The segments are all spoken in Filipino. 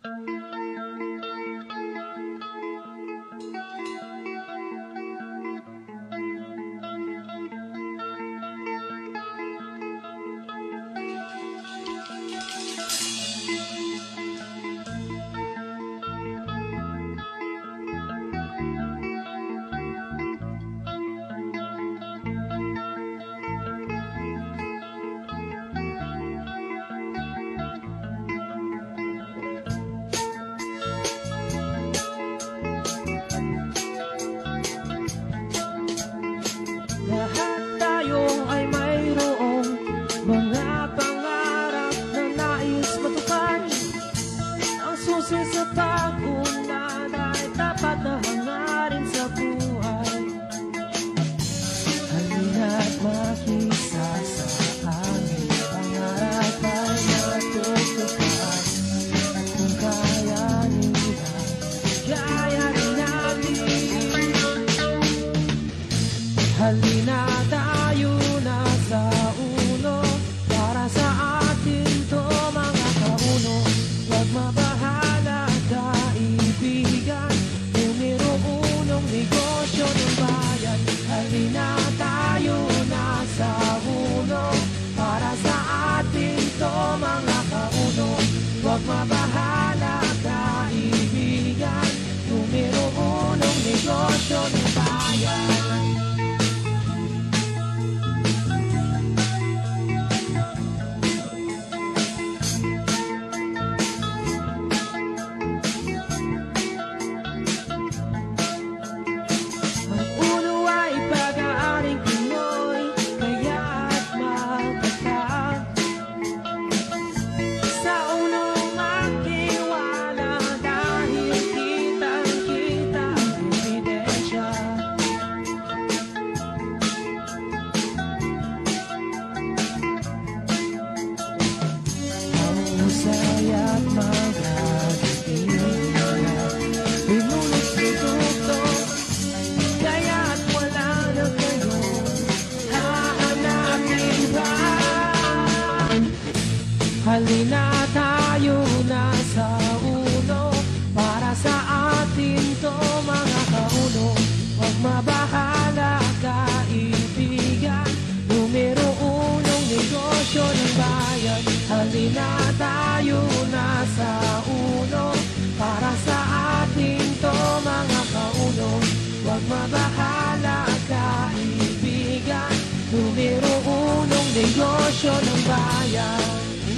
Halina tayo na sa uno para sa atin to mga kauno. Huwag mabahala kaibigan, numero unong negosyo ng bayan. Halina tayo na sa uno para sa atin to mga kauno. Huwag mabahala kaibigan, numero unong negosyo ng bayan.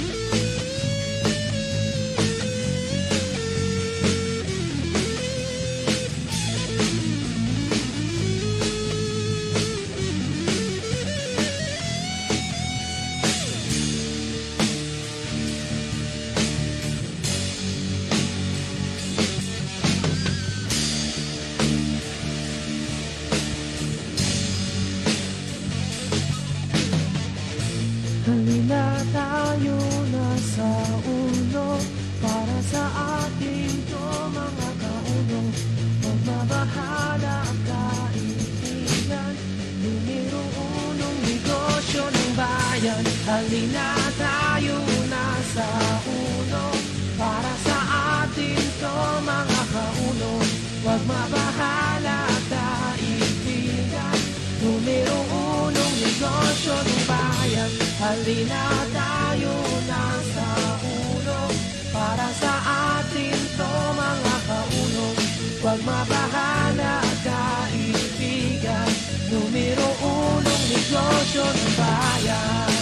Halina tayo na sa uno para sa ating to mga kauno. Magmabahala ang kaibigan, numero unong negosyo ng bayan. Halina tayo na sa uno para sa ating to mga kauno. Huwag mabahala kaibigan, numero unong negosyo ng bayan. Halina tayo na sa uno para sa atin to mga kauno. Huwag mabahala kaibigan, numero unong negosyo ng bayan.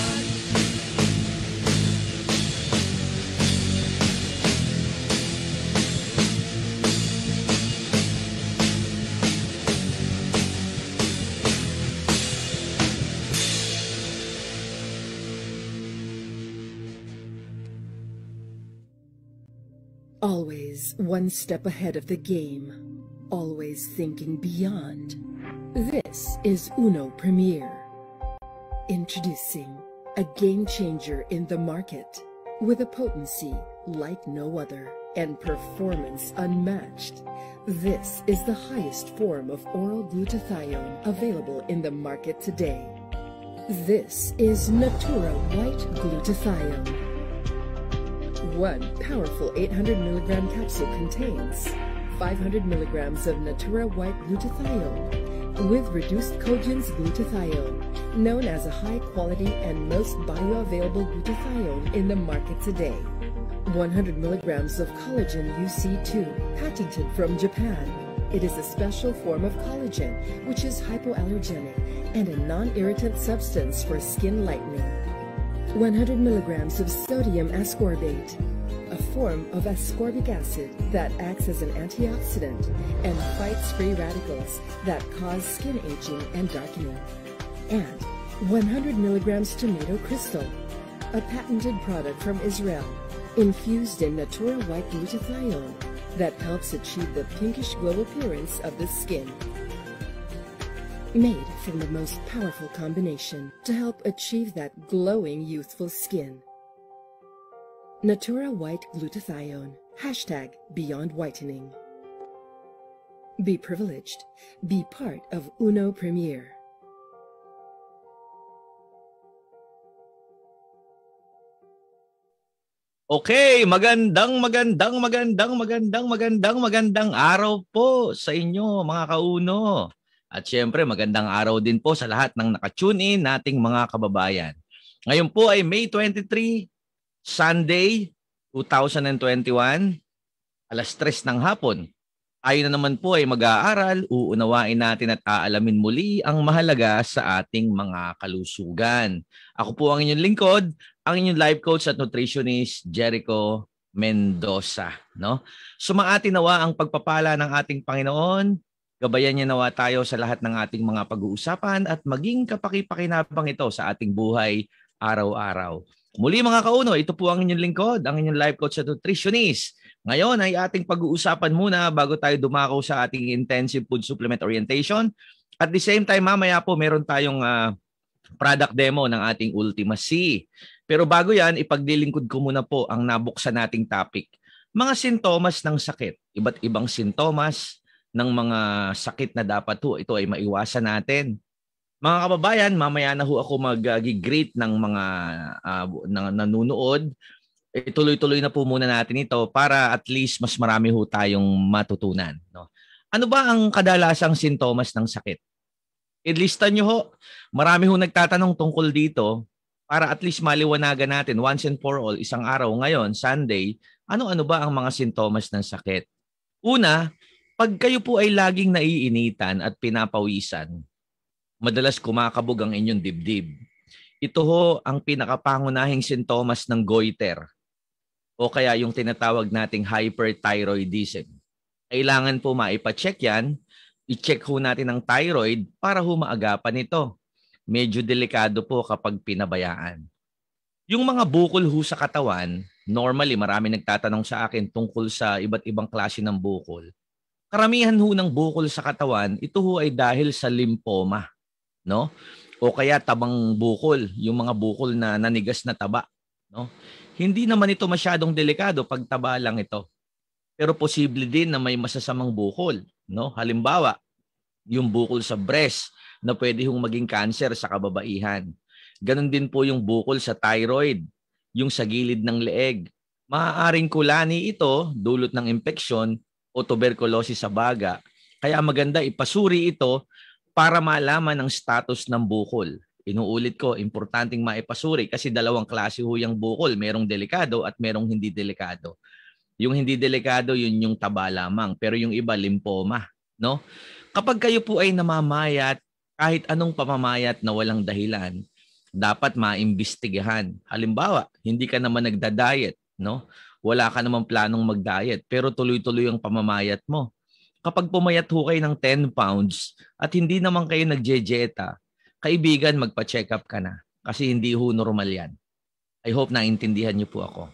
Always one step ahead of the game, always thinking beyond. This is Uno Premier. Introducing a game changer in the market with a potency like no other and performance unmatched. This is the highest form of oral glutathione available in the market today. This is Natura White Glutathione. One powerful 800 milligram capsule contains 500 milligrams of Natura White Glutathione with reduced Cogen's glutathione, known as a high-quality and most bioavailable glutathione in the market today. 100 milligrams of collagen UC2, patented from Japan. It is a special form of collagen, which is hypoallergenic and a non-irritant substance for skin lightening. 100 milligrams of sodium ascorbate, a form of ascorbic acid that acts as an antioxidant and fights free radicals that cause skin aging and darkening. And 100 milligrams tomato crystal, a patented product from Israel, infused in Natura White Glutathione that helps achieve the pinkish glow appearance of the skin. Made from the most powerful combination to help achieve that glowing youthful skin. Natura White Glutathione. #Beyond Whitening. Be privileged. Be part of Uno Premier. Okay, magandang araw po sa inyo mga kauno. At syempre magandang araw din po sa lahat ng naka-tune in nating mga kababayan. Ngayon po ay May 23, Sunday, 2021, alas 3 ng hapon. Tayo na naman po ay mag-aaral, uunawain natin at aalamin muli ang mahalaga sa ating mga kalusugan. Ako po ang inyong lingkod, ang inyong life coach at nutritionist, Jericho Mendoza. No? Sumaati nawa ang pagpapala ng ating Panginoon. Gabayan niya nawa tayo sa lahat ng ating mga pag-uusapan at maging kapaki-pakinabang ito sa ating buhay araw-araw. Muli mga kauno, ito po ang inyong lingkod, ang inyong life coach at nutritionist. Ngayon ay ating pag-uusapan muna bago tayo dumako sa ating intensive food supplement orientation. At the same time, mamaya po meron tayong product demo ng ating Ultima C. Pero bago yan, ipaglilingkod ko muna po ang nabuksan nating topic. Mga sintomas ng sakit, iba't ibang sintomas ng mga sakit na dapat ito ay maiwasan natin. Mga kababayan, mamaya na ako mag-greet ng mga nanunood. Tuloy-tuloy na po muna natin ito para at least mas marami tayong matutunan. No? Ano ba ang kadalasang sintomas ng sakit? Ilista nyo ho. Marami nagtatanong tungkol dito para at least maliwanagan natin once and for all, isang araw ngayon, Sunday, ano-ano ba ang mga sintomas ng sakit? Una, pag kayo po ay laging naiinitan at pinapawisan, madalas kumakabog ang inyong dibdib. Ito ho ang pinakapangunahing sintomas ng goiter o kaya yung tinatawag nating hyperthyroidism. Kailangan po maipacheck yan. I-check ho natin ang thyroid para ho maagapan ito. Medyo delikado po kapag pinabayaan. Yung mga bukol ho sa katawan, normally marami nagtatanong sa akin tungkol sa iba't ibang klase ng bukol. Karamihan ho ng bukol sa katawan, ito ho ay dahil sa lymphoma, no? O kaya tabang bukol, yung mga bukol na nanigas na taba, no? Hindi naman ito masyadong delikado pag taba lang ito. Pero posible din na may masasamang bukol, no? Halimbawa, yung bukol sa breast na pwede hong maging cancer sa kababaihan. Ganon din po yung bukol sa thyroid, yung sa gilid ng leeg. Maaaring kulani ito dulot ng impeksyon o tuberculosis sa baga. Kaya maganda ipasuri ito para malaman ang status ng bukol. Inuulit ko, importanteng maipasuri kasi dalawang klase ho yung bukol. Merong delikado at merong hindi delikado. Yung hindi delikado, yun yung taba lamang. Pero yung iba, lymphoma. No? Kapag kayo po ay namamayat, kahit anong pamamayat na walang dahilan, dapat maimbestigahan. Halimbawa, hindi ka naman nagda-diet, no? Wala ka namang planong mag-diet, pero tuloy-tuloy ang pamamayat mo. Kapag pumayat ho kayo ng 10 pounds at hindi naman kayo nagje-dieta, kaibigan, magpa-check up ka na kasi hindi ho normal yan. I hope naintindihan niyo po ako.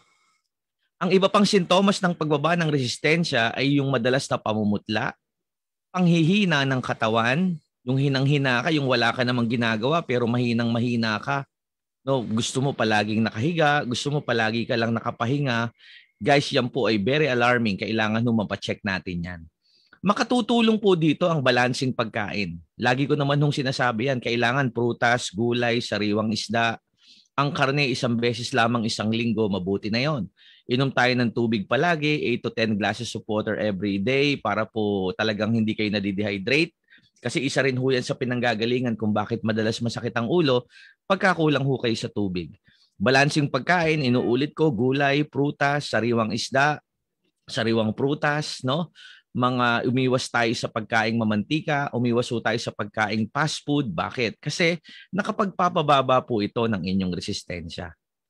Ang iba pang sintomas ng pagbaba ng resistensya ay yung madalas na pamumutla, panghihina ng katawan, yung hinang-hina ka, yung wala ka namang ginagawa pero mahinang-mahina ka. No, gusto mo palaging nakahiga, gusto mo palagi ka lang nakapahinga. Guys, yan po ay very alarming. Kailangan mapacheck natin yan. Makatutulong po dito ang balancing pagkain. Lagi ko naman sinasabi yan, kailangan prutas, gulay, sariwang isda. Ang karne isang beses lamang isang linggo, mabuti na yon. Inom tayo ng tubig palagi, 8 to 10 glasses of water every day para po talagang hindi kayo nadidehydrate. Kasi isa rin ho yan sa pinanggagalingan kung bakit madalas masakit ang ulo pagkakulang ho kayo sa tubig. Balansing pagkain, inuulit ko, gulay, prutas, sariwang isda, sariwang prutas, no? Mga umiwas tayo sa pagkaing mamantika, umiwas po tayo sa pagkaing fast food. Bakit? Kasi nakapagpapababa po ito ng inyong resistensya.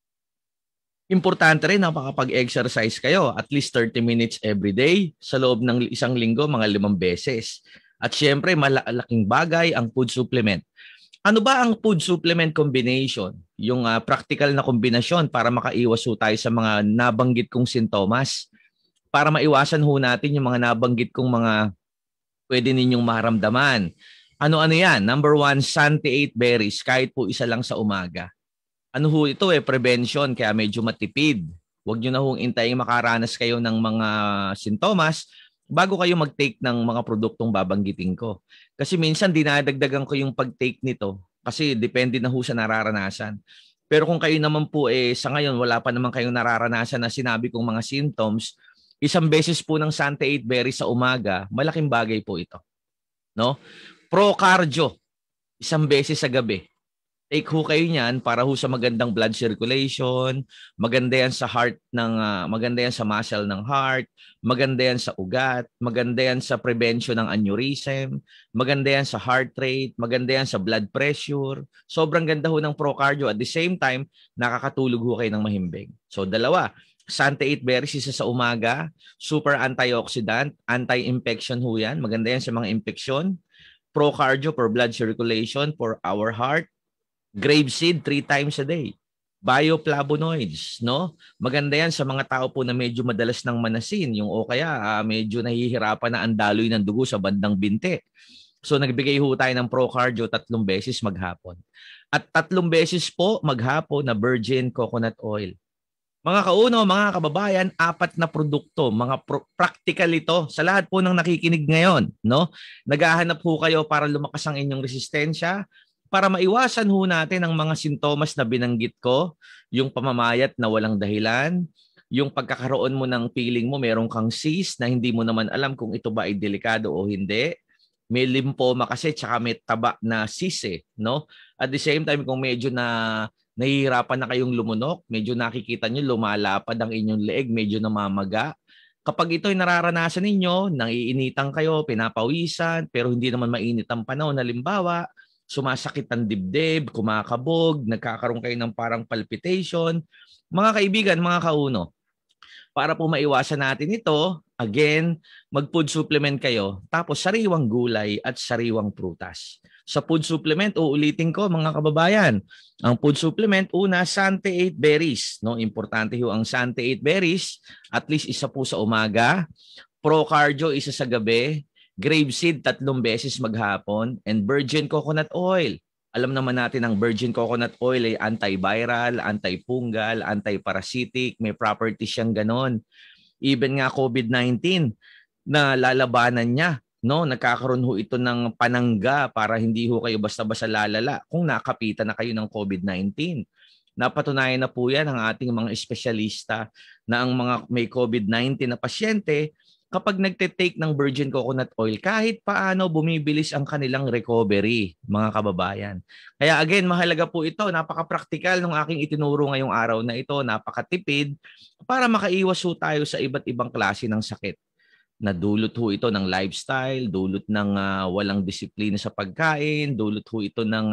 Importante rin na makapag-exercise kayo at least 30 minutes every day sa loob ng isang linggo, mga 5 beses. At syempre, malaking bagay ang food supplement. Ano ba ang food supplement combination? Yung practical na kombinasyon para makaiwas ho tayo sa mga nabanggit kong sintomas. Para maiwasan ho natin yung mga nabanggit kong mga pwede ninyong maramdaman. Ano-ano yan? Number 1, Santi 8 berries, kahit po isa lang sa umaga. Ano ho ito prevention, kaya medyo matipid. Huwag nyo na hong intayin makaranas kayo ng mga sintomas bago kayo mag-take ng mga produktong babanggitin ko. Kasi minsan dinadagdagan ko yung pag-take nito kasi depende na ho sa nararanasan. Pero kung kayo naman po sa ngayon wala pa naman kayong nararanasan na sinabi kong mga symptoms, isang beses po ng Santi 8 berries sa umaga, malaking bagay po ito. No? Pro cardio, isang beses sa gabi. Take ho kayo niyan para ho sa magandang blood circulation, maganda yan sa heart maganda yan sa muscle ng heart, maganda yan sa ugat, maganda yan sa prevention ng aneurysm, maganda yan sa heart rate, maganda yan sa blood pressure. Sobrang ganda ho ng pro cardio. At the same time, nakakatulog ho kayo ng mahimbing. So dalawa, Santi 8 berries isa sa umaga, super antioxidant, anti-infection ho yan. Maganda yan sa mga infeksyon. Pro cardio for blood circulation for our heart. Grapeseed 3 times a day. Bioflavonoids, no? Maganda yan sa mga tao po na medyo madalas ng manasin, yung o kaya medyo nahihirapan na ang daloy ng dugo sa bandang binte. So nagbigay ho tayo ng pro cardio 3 beses maghapon. At 3 beses po maghapon na virgin coconut oil. Mga kauno, mga kababayan, 4 na produkto, mga practical ito sa lahat po ng nakikinig ngayon, no? Naghahanap ho kayo para lumakas ang inyong resistensya, para maiwasan ho natin ang mga sintomas na binanggit ko, yung pamamayat na walang dahilan, yung pagkakaroon mo ng feeling mo meron kang cyst na hindi mo naman alam kung ito ba ay delikado o hindi. May lymphoma kasi tsaka may taba na cyst no? At the same time kung medyo nahihirapan na kayong lumunok, medyo nakikita nyo lumalapad ang inyong leeg, medyo namamaga. Kapag ito'y nararanasan ninyo, nangiinitan kayo, pinapawisan, pero hindi naman mainit ang panahon, halimbawa, sumasakit ang dibdib, kumakabog, nagkakaroon kayo ng parang palpitation. Mga kaibigan, mga kauno, para po maiwasan natin ito, again, mag-food supplement kayo, tapos sariwang gulay at sariwang prutas. Sa food supplement, uulitin ko mga kababayan, ang food supplement, una, Santi 8 berries. No? Importante ho ang Santi 8 berries, at least isa po sa umaga. Pro cardio, isa sa gabi. Grapeseed 3 beses maghapon, and virgin coconut oil. Alam naman natin ang virgin coconut oil ay antiviral, antifungal, antiparasitic, may properties siyang ganon. Even nga COVID-19 na lalabanan niya, no? Nagkakaroon ho ito ng panangga para hindi ho kayo basta-basta lalala kung nakapitan na kayo ng COVID-19. Napatunayan na po yan ng ating mga espesyalista na ang mga may COVID-19 na pasyente, kapag nagte-take ng virgin coconut oil, kahit paano bumibilis ang kanilang recovery, mga kababayan. Kaya again, mahalaga po ito. Napaka-practical ng aking itinuro ngayong araw na ito. Napakatipid para makaiwas ho tayo sa iba't ibang klase ng sakit. Nadulot ho ito ng lifestyle, dulot ng walang disiplina sa pagkain, dulot ho ito ng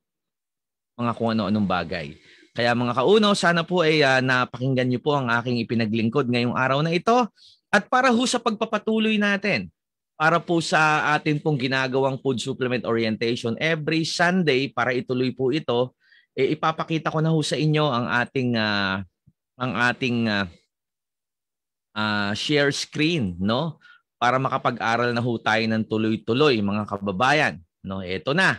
mga kung ano-anong bagay. Kaya mga kauno, sana po ay napakinggan niyo po ang aking ipinaglingkod ngayong araw na ito. At para ho sa pagpapatuloy natin, para po sa atin pong ginagawang food supplement orientation every Sunday, para ituloy po ito, ipapakita ko na ho sa inyo ang ating share screen, no? Para makapag-aral na ho tayo ng tuloy-tuloy, mga kababayan. No, ito na.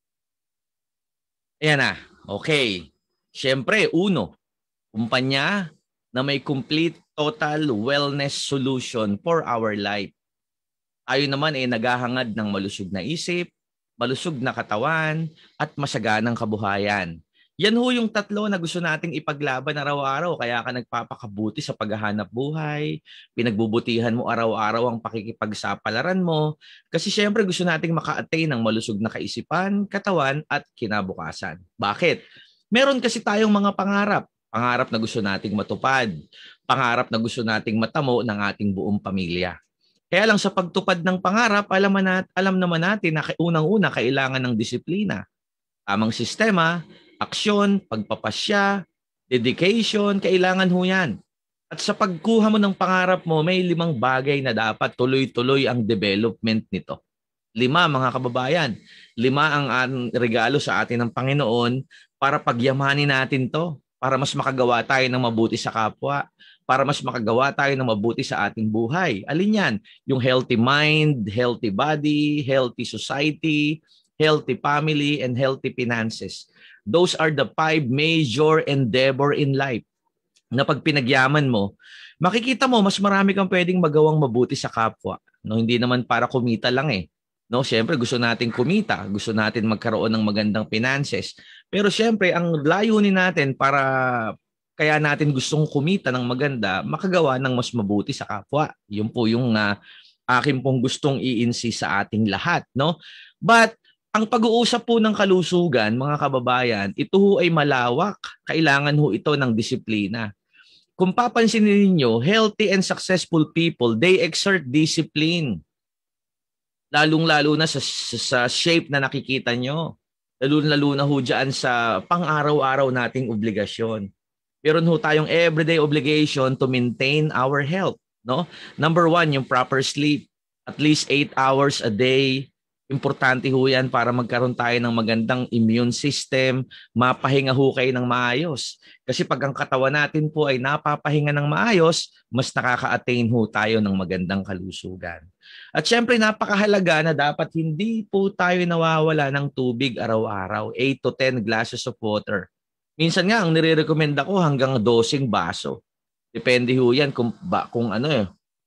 Ayan na. Okay. Siyempre, uno, kumpanya na may complete total wellness solution for our life. Tayo naman ay naghahangad ng malusog na isip, malusog na katawan, at masaganang kabuhayan. Yan ho yung tatlo na gusto nating ipaglaban araw-araw. Kaya ka nagpapakabuti sa paghahanap buhay, pinagbubutihan mo araw-araw ang pakikipagsapalaran mo. Kasi syempre gusto nating maka-attain ng malusog na kaisipan, katawan at kinabukasan. Bakit? Meron kasi tayong mga pangarap. Pangarap na gusto nating matupad. Pangarap na gusto nating matamo ng ating buong pamilya. Kaya lang sa pagtupad ng pangarap, alam naman natin na unang-una kailangan ng disiplina. Tamang sistema, aksyon, pagpapasya, dedication, kailangan ho yan. At sa pagkuha mo ng pangarap mo, may 5 bagay na dapat tuloy-tuloy ang development nito. 5 mga kababayan. 5 ang regalo sa atin ng Panginoon para pagyamanin natin to. Para mas makagawa tayo ng mabuti sa kapwa. Para mas makagawa tayo ng mabuti sa ating buhay. Alin yan? Yung healthy mind, healthy body, healthy society, healthy family, and healthy finances. Those are the 5 major endeavor in life na pag pinagyaman mo, makikita mo mas marami kang pwedeng magawang mabuti sa kapwa. No, hindi naman para kumita lang eh. No, syempre gusto natin kumita, gusto natin magkaroon ng magandang finances. Pero syempre ang layunin natin para kaya natin gustong kumita ng maganda, makagawa ng mas mabuti sa kapwa. Yun po yung akin pong gustong i-insist sa ating lahat, no? But ang pag-uusap po ng kalusugan, mga kababayan, ito ho ay malawak. Kailangan ho ito ng disiplina. Kung papansinin niyo, healthy and successful people, they exert discipline. Lalong-lalo na sa shape na nakikita nyo. Lalo-lalo na ho dyan sa pang-araw-araw nating obligasyon. Meron ho tayong everyday obligation to maintain our health. No? Number 1, yung proper sleep. At least 8 hours a day. Importante ho yan para magkaroon tayo ng magandang immune system, mapahinga ho kayo ng maayos. Kasi pag ang katawan natin po ay napapahinga ng maayos, mas nakaka-attain ho tayo ng magandang kalusugan. At syempre napakahalaga na dapat hindi po tayo nawawala ng tubig araw-araw, 8 to 10 glasses of water. Minsan nga, ang nire-recommend ko hanggang 12 baso. Depende ho yan kung ano eh.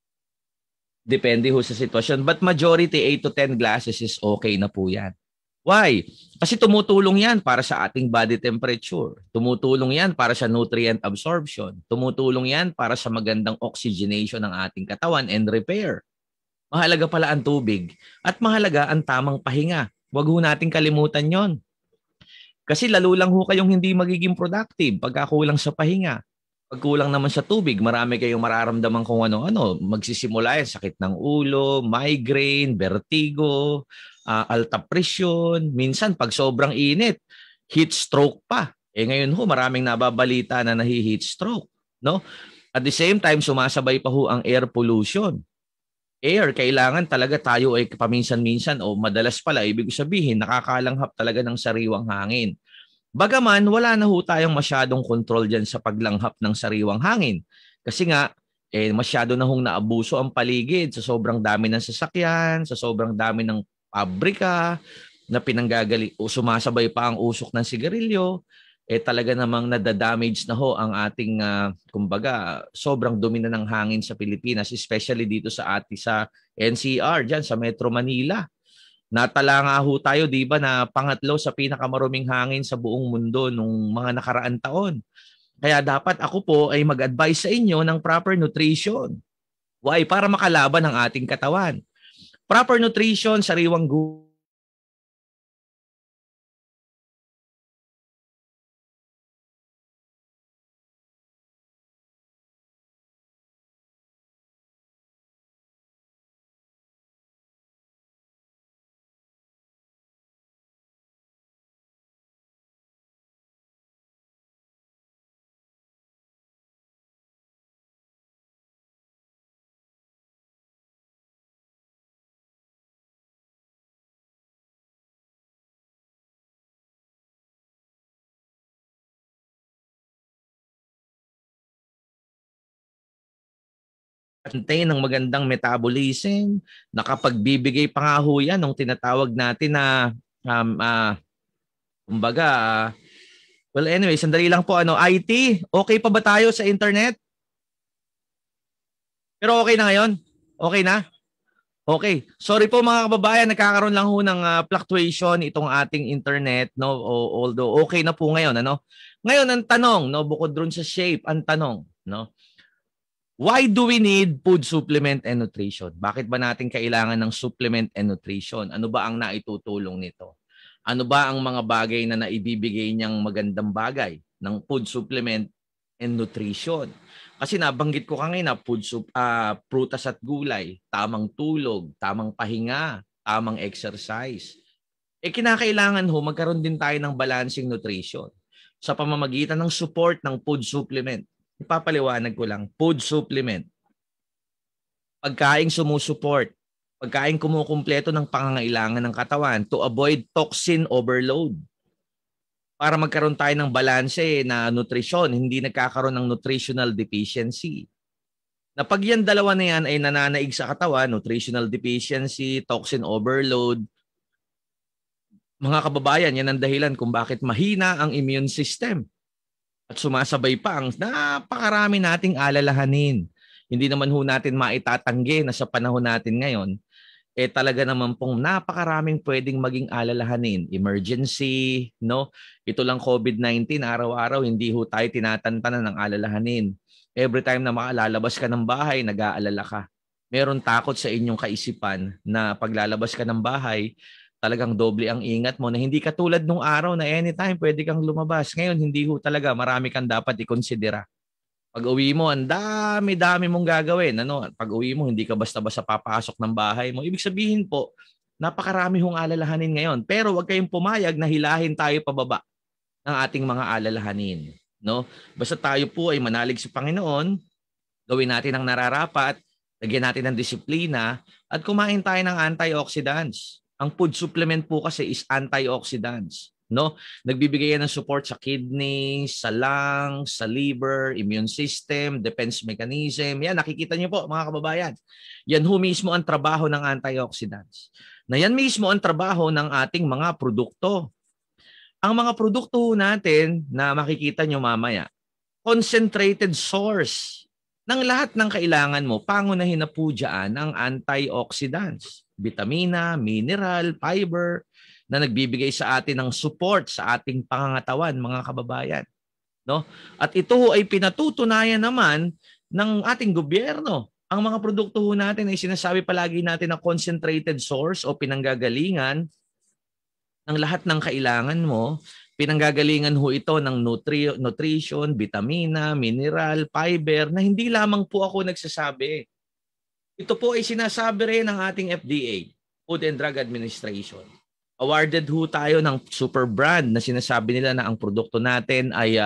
Depende ho sa sitwasyon. But majority, 8 to 10 glasses is okay na po yan. Why? Kasi tumutulong yan para sa ating body temperature. Tumutulong yan para sa nutrient absorption. Tumutulong yan para sa magandang oxygenation ng ating katawan and repair. Mahalaga pala ang tubig. At mahalaga ang tamang pahinga. Huwag ho nating kalimutan yon. Kasi lalo lang ho kayong hindi magiging productive pagkakulang sa pahinga. Pagkulang naman sa tubig, marami kayong mararamdaman kung ano-ano. Magsisimula yan, sakit ng ulo, migraine, vertigo, alta presyon. Minsan, pag sobrang init, heat stroke pa. Ngayon ho, maraming nababalita na nahi-heat stroke. No? At the same time, sumasabay pa ho ang air pollution. Air, kailangan talaga tayo ay paminsan-minsan o madalas pala, ibig sabihin, nakakalanghap talaga ng sariwang hangin. Bagaman, wala na ho tayong masyadong control dyan sa paglanghap ng sariwang hangin. Kasi nga, masyado na hong naabuso ang paligid sa sobrang dami ng sasakyan, sa sobrang dami ng pabrika, na pinanggagali o sumasabay pa ang usok ng sigarilyo, talaga namang nadadamage na ho ang ating, kumbaga, sobrang dumi na ng hangin sa Pilipinas, especially dito sa NCR, dyan sa Metro Manila. Natala nga ho tayo, di ba, na pangatlo sa pinakamaruming hangin sa buong mundo nung mga nakaraan taon. Kaya dapat ako po ay mag-advise sa inyo ng proper nutrition. Why? Para makalaban ang ating katawan. Proper nutrition, sariwang gulay. Ng magandang metabolism, nakapagbibigay pa nga ho yan nung tinatawag natin na kumbaga, well anyway, sandali lang po, IT, okay pa ba tayo sa internet? Pero okay na ngayon? Okay na? Okay. Sorry po mga kababayan, nagkakaroon lang ho ng fluctuation itong ating internet, no? Although okay na po ngayon, ano? Ngayon ang tanong, no, bukod dun sa shape, ang tanong, no? Why do we need food supplement and nutrition? Bakit ba natin kailangan ng supplement and nutrition? Ano ba ang naitutulong nito? Ano ba ang mga bagay na naibibigay niyang magandang bagay ng food supplement and nutrition? Kasi nabanggit ko kanina, prutas at gulay, tamang tulog, tamang pahinga, tamang exercise. Kinakailangan ho, magkaroon din tayo ng balancing nutrition sa pamamagitan ng support ng food supplement. Ipapaliwanag ko lang, food supplement. Pagkaing sumusuport, pagkaing kumukumpleto ng pangangailangan ng katawan to avoid toxin overload. Para magkaroon tayo ng balanse na nutrisyon, hindi nagkakaroon ng nutritional deficiency. Na pag yan dalawa na yan ay nananaig sa katawan, nutritional deficiency, toxin overload, mga kababayan, yan ang dahilan kung bakit mahina ang immune system. At sumasabay pa ang napakarami nating alalahanin. Hindi naman ho natin maitatanggi na sa panahon natin ngayon, talaga naman pong napakaraming pwedeng maging alalahanin. Emergency, no? Ito lang COVID-19, araw-araw, hindi ho tayo tinatantanan ng alalahanin. Every time na makalalabas ka ng bahay, nag-aalala ka. Meron takot sa inyong kaisipan na paglalabas ka ng bahay, talagang doble ang ingat mo na hindi katulad nung araw na anytime pwede kang lumabas. Ngayon, hindi ho talaga. Marami kang dapat ikonsidera. Pag-uwi mo, ang dami-dami mong gagawin. Ano? Pag-uwi mo, hindi ka basta-basta papasok ng bahay mo. Ibig sabihin po, napakarami hong alalahanin ngayon. Pero huwag kayong pumayag na hilahin tayo pababa ng ating mga alalahanin. No? Basta tayo po ay manalig sa Panginoon, gawin natin ang nararapat, lagyan natin ng disiplina, at kumain tayo ng antioxidants. Ang food supplement po kasi is antioxidants. No? Nagbibigay yan ng support sa kidney, sa lungs, sa liver, immune system, defense mechanism. Yan, nakikita niyo po mga kababayan. Yan ho mismo ang trabaho ng antioxidants. Na yan mismo ang trabaho ng ating mga produkto. Ang mga produkto natin na makikita nyo mamaya, concentrated source ng lahat ng kailangan mo. Pangunahin na po dyan ang antioxidants, vitamina, mineral, fiber, na nagbibigay sa atin ng support sa ating pangangatawan, mga kababayan. No? At ito ay pinatutunayan naman ng ating gobyerno. Ang mga produkto natin ay sinasabi palagi natin na concentrated source o pinanggagalingan ng lahat ng kailangan mo. Pinanggagalingan ho ito ng nutrition, vitamina, mineral, fiber na hindi lamang po ako nagsasabi. Ito po ay sinasabi rin ng ating FDA, Food and Drug Administration. Awarded ho tayo ng super brand na sinasabi nila na ang produkto natin ay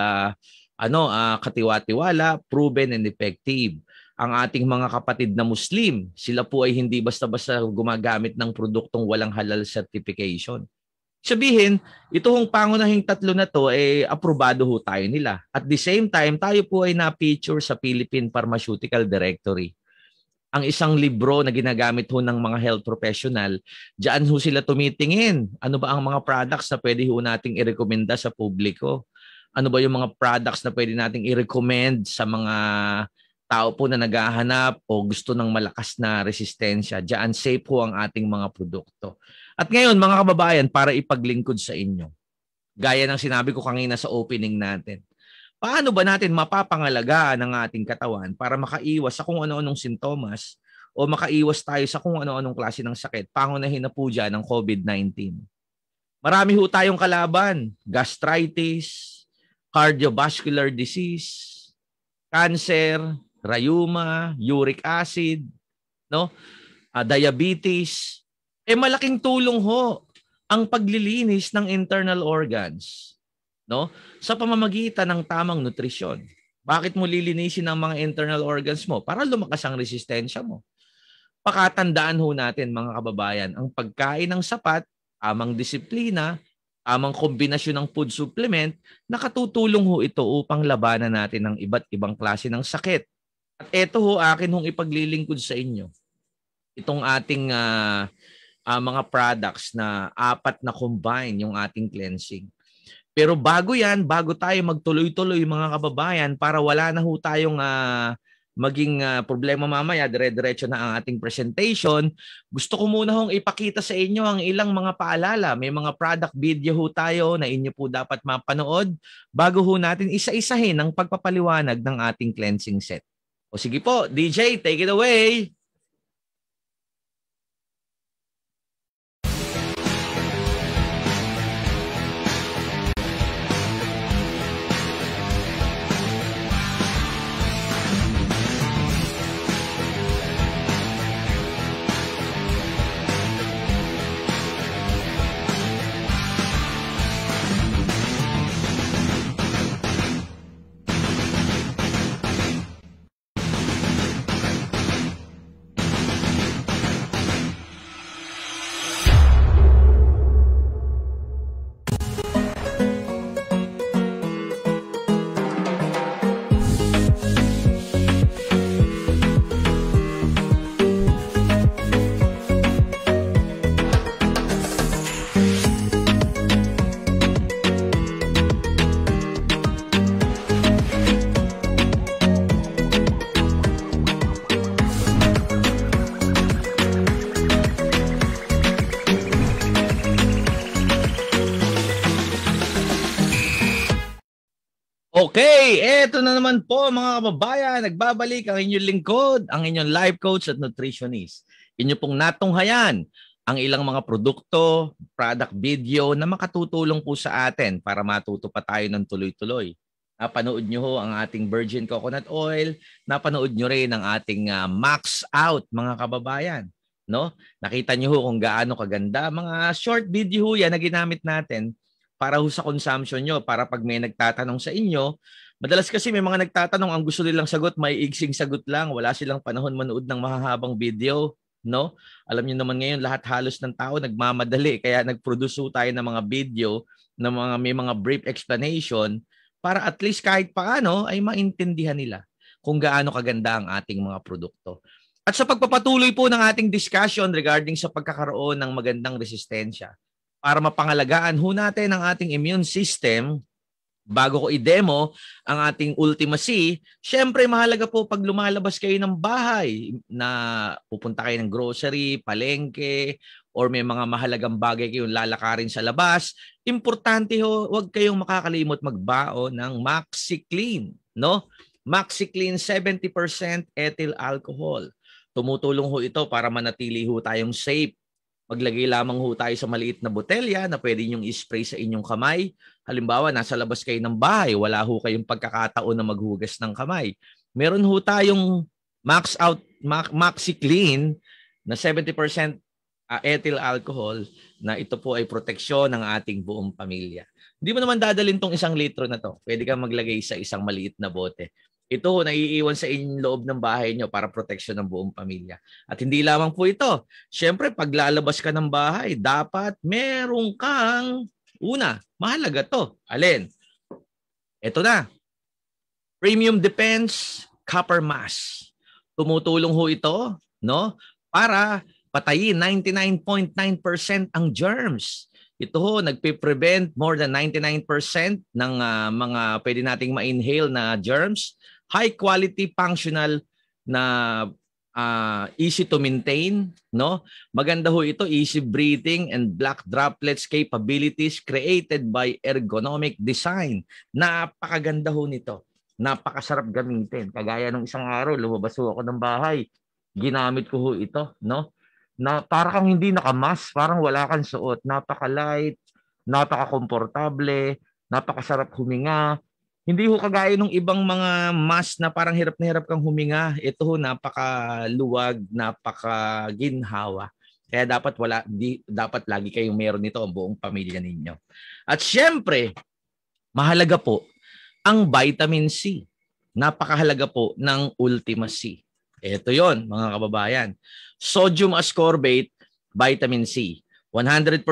katiwa-tiwala, proven and effective. Ang ating mga kapatid na Muslim, sila po ay hindi basta-basta gumagamit ng produktong walang halal certification. Sabihin, ito hong pangunahing tatlo na to aprobado ho tayo nila. At the same time, tayo po ay na-feature sa Philippine Pharmaceutical Directory. Ang isang libro na ginagamit ho ng mga health professional, diyan ho sila tumitingin. Ano ba ang mga products na pwede ho nating i-recommenda sa publiko? Ano ba yung mga products na pwede nating i-recommend sa mga tao po na naghahanap o gusto ng malakas na resistensya? Diyan safe ho ang ating mga produkto. At ngayon, mga kababayan, para ipaglingkod sa inyo, gaya ng sinabi ko kanina sa opening natin, paano ba natin mapapangalagaan ang ating katawan para makaiwas sa kung ano-anong sintomas o makaiwas tayo sa kung ano-anong klase ng sakit? Pangunahin na po dyan ng COVID-19. Marami ho tayong kalaban, gastritis, cardiovascular disease, cancer, rheuma, uric acid, no? Diabetes. Malaking tulong ho ang paglilinis ng internal organs, no? Sa pamamagitan ng tamang nutrisyon. Bakit mo lilinisin ang mga internal organs mo? Para lumakas ang resistensya mo. Pakatandaan ho natin mga kababayan, ang pagkain ng sapat, tamang disiplina, tamang kombinasyon ng food supplement, nakatutulong ho ito upang labanan natin ang iba't ibang klase ng sakit. At ito ho akin hong ipaglilingkod sa inyo. Itong ating mga products na 4 na combine yung ating cleansing. Pero bago yan, bago tayo magtuloy-tuloy mga kababayan, para wala na ho tayong maging problema mamaya, dire-diretso na ang ating presentation, gusto ko muna hong ipakita sa inyo ang ilang mga paalala. May mga product video ho tayo na inyo po dapat mapanood bago ho natin isa-isahin ang pagpapaliwanag ng ating cleansing set. O sige po, DJ, take it away! Okay, eto na naman po mga kababayan, nagbabalik ang inyong lingkod, ang inyong life coach at nutritionist. Inyo pong natunghayan ang ilang mga produkto, product video na makatutulong po sa atin para matuto pa tayo ng tuloy-tuloy. Napanood nyo ho ang ating virgin coconut oil, napanood nyo rin ang ating max out mga kababayan. No? Nakita nyo ho kung gaano kaganda. Mga short video ho yan na ginamit natin para ho sa consumption nyo, para pag may nagtatanong sa inyo, madalas kasi may mga nagtatanong, ang gusto nilang sagot, may igsing sagot lang, wala silang panahon manood ng mahahabang video, no? Alam niyo naman ngayon, lahat halos ng tao nagmamadali, kaya nag-produce tayo ng mga video, ng mga, may mga brief explanation, para at least kahit paano ay maintindihan nila kung gaano kaganda ang ating mga produkto. At sa pagpapatuloy po ng ating discussion regarding sa pagkakaroon ng magandang resistensya, para mapangalagaan ho natin ang ating immune system, bago ko i-demo ang ating Ultima C, syempre mahalaga po pag lumalabas kayo ng bahay na pupunta kayo ng grocery, palengke, or may mga mahalagang bagay kayong lalakarin sa labas, importante ho, huwag kayong makakalimot magbaon ng MaxiClean, no? MaxiClean 70% ethyl alcohol. Tumutulong ho ito para manatili ho tayong safe. Maglagay lamang ho tayo sa maliit na botelya na pwede nyong i-spray sa inyong kamay. Halimbawa, nasa labas kayo ng bahay, wala ho kayong pagkakataon na maghugas ng kamay. Meron ho tayong MaxiClean na 70% ethyl alcohol na ito po ay proteksyon ng ating buong pamilya. Hindi mo naman dadalhin tong 1 litro na to. Pwede kang maglagay sa isang maliit na bote. Ito ho, naiiwan sa inyong loob ng bahay nyo para proteksyon ng buong pamilya. At hindi lamang po ito. Siyempre, pag lalabas ka ng bahay, dapat meron kang, una, mahalaga to. Alin? Ito na. Premium Defense Copper Mask. Tumutulong ho ito, no? Para patayin 99.9% ang germs. Ito ho, nagpe-prevent more than 99% ng mga pwede nating ma-inhale na germs. High quality, functional na easy to maintain, no? Maganda ho ito, easy breathing and black droplets capabilities created by ergonomic design. Napakaganda ho nito. Napakasarap gamitin. Kagaya nung isang araw, lumabas ho ako ng bahay. Ginamit ko ho ito, no? Na para kang hindi nakamask, parang wala kang suot. Napaka-light, napaka-komportable, napakasarap huminga. Hindi ho kagaya ng ibang mga mask na parang hirap na hirap kang huminga. Ito ho, napakaluwag, napakaginhawa. Kaya dapat lagi kayong meron nito ang buong pamilya ninyo. At syempre, mahalaga po ang vitamin C. Napakahalaga po ng Ultima C. Ito yon mga kababayan. Sodium ascorbate, vitamin C. 100%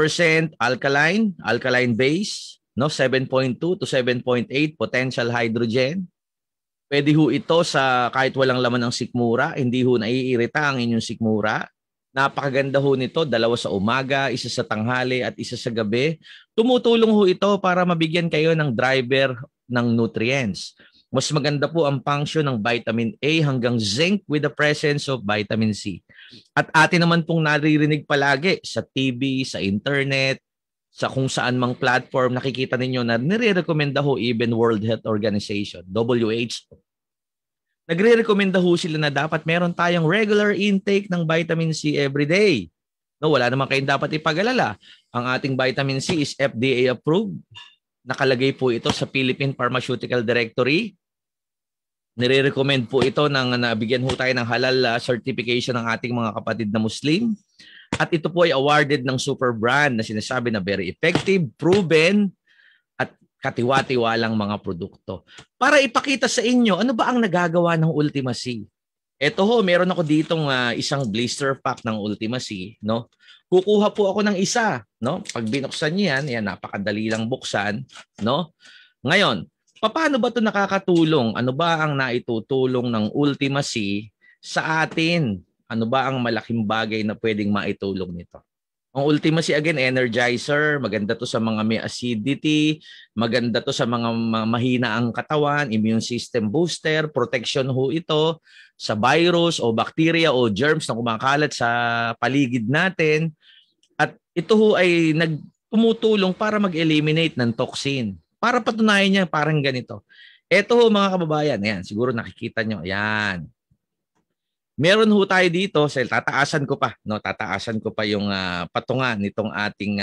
alkaline base, no? 7.2 to 7.8 potential hydrogen. Pwede ho ito sa kahit walang laman ng sikmura, hindi ho naiirita ang inyong sikmura. Napakaganda ho nito, 2 sa umaga, 1 sa tanghali at 1 sa gabi. Tumutulong ho ito para mabigyan kayo ng driver ng nutrients. Mas maganda po ang function ng vitamin A hanggang zinc with the presence of vitamin C. At atin naman pong naririnig palagi sa TV, sa internet, sa kung saan mang platform, nakikita ninyo na nire-recommenda ho even World Health Organization, WHO. Nagre-recommenda ho sila na dapat meron tayong regular intake ng vitamin C every day. No, wala naman kayong dapat ipag-alala. Ang ating vitamin C is FDA approved. Nakalagay po ito sa Philippine Pharmaceutical Directory. Nire-recommend po ito ng nabigyan ho tayo ng halal certification ng ating mga kapatid na Muslim. At ito po ay awarded ng super brand na sinasabi na very effective, proven, at katiwa-tiwalang mga produkto. Para ipakita sa inyo, ano ba ang nagagawa ng Ultima C? Ito ho, meron ako ditong isang blister pack ng Ultima C, no? Kukuha po ako ng isa, no? Pag binuksan niyo yan, napakadali lang buksan, no? Ngayon, paano ba 'to nakakatulong? Ano ba ang naitutulong ng Ultima C sa atin? Ano ba ang malaking bagay na pwedeng maitulong nito? Ang Ultima C, again, energizer, maganda to sa mga may acidity, maganda to sa mga mahina ang katawan, immune system booster, protection ho ito sa virus o bacteria o germs na kumakalat sa paligid natin. At ito ho ay tumutulong para mag-eliminate ng toxin. Para patunayan niya parang ganito. Ito ho mga kababayan, ayan, siguro nakikita nyo, ayan. Meron ho tayo dito, tataasan ko pa, no? Tataasan ko pa yung patungan nitong ating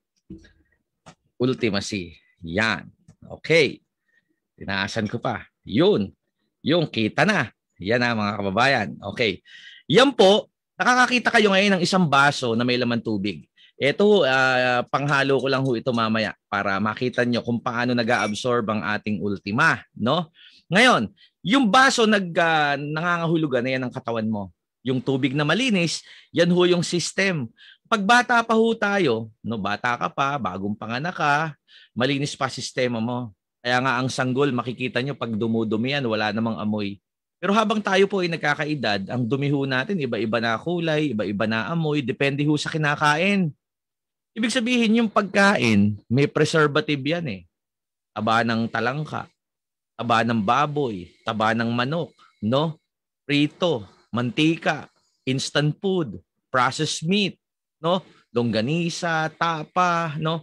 Ultima C. Yan. Okay. Tinaasan ko pa. Yun. Yung kita na. Yan na mga kababayan. Okay. Yan po, nakakakita kayo ngayon ng isang baso na may laman tubig. Ito, panghalo ko lang ho ito mamaya para makita nyo kung paano nag-absorb ang ating Ultima, no? Ngayon, yung baso nangangahulugan na yan ang katawan mo. Yung tubig na malinis, yan ho yung system. Pag bata pa ho tayo, no, bata ka pa, bagong panganak ka, malinis pa sistema mo. Kaya nga ang sanggol, makikita nyo pag dumudumi yan, wala namang amoy. Pero habang tayo po ay nagkakaedad, ang dumi ho natin, iba-iba na kulay, iba-iba na amoy, depende ho sa kinakain. Ibig sabihin, yung pagkain, may preservative yan eh. Taba ng talangka, taba ng baboy, taba ng manok, no? Prito, mantika, instant food, processed meat, no? Longganisa, tapa, no?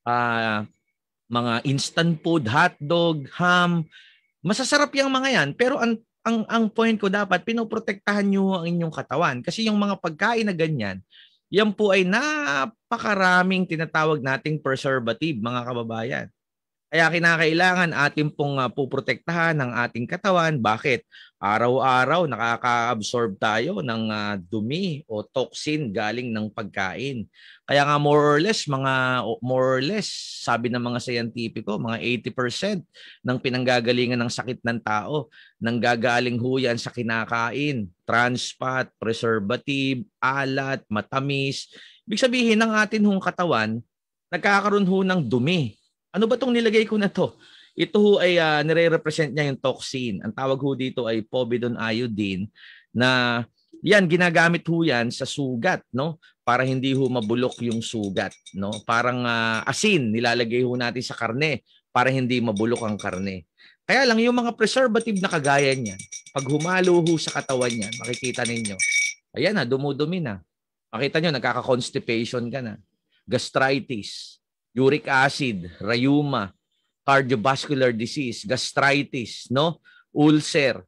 Mga instant food, hotdog, ham. Masasarap yung mga yan, pero ang point ko dapat pinoprotektahan niyo ang inyong katawan kasi yung mga pagkain na ganyan, yan po ay napakaraming tinatawag nating preservative, mga kababayan. Kaya kinakailangan atin pong puprotektahan ng ating katawan. Bakit? Araw-araw nakaka-absorb tayo ng dumi o toxin galing ng pagkain. Kaya nga more or less, sabi ng mga scientifico, mga 80% ng pinanggagalingan ng sakit ng tao nanggagaling ho yan sa kinakain. Trans fat, preservative, alat, matamis. Ibig sabihin ng atin hong katawan, nagkakaroon ho ng dumi. Ano ba itong nilagay ko na to? Ito ho ay nire-represent niya yung toxin. Ang tawag ho dito ay povidone iodine na yan, ginagamit ho yan sa sugat, no? Para hindi ho mabulok yung sugat, no? Parang asin, nilalagay ho natin sa karne para hindi mabulok ang karne. Kaya lang yung mga preservative na kagaya niyan, pag humalo ho sa katawan niyan, makikita ninyo, ayan na, dumudumi na. Makita nyo, nagkaka-constipation ka na. Gastritis, uric acid, rheuma, cardiovascular disease, gastritis, no? Ulcer,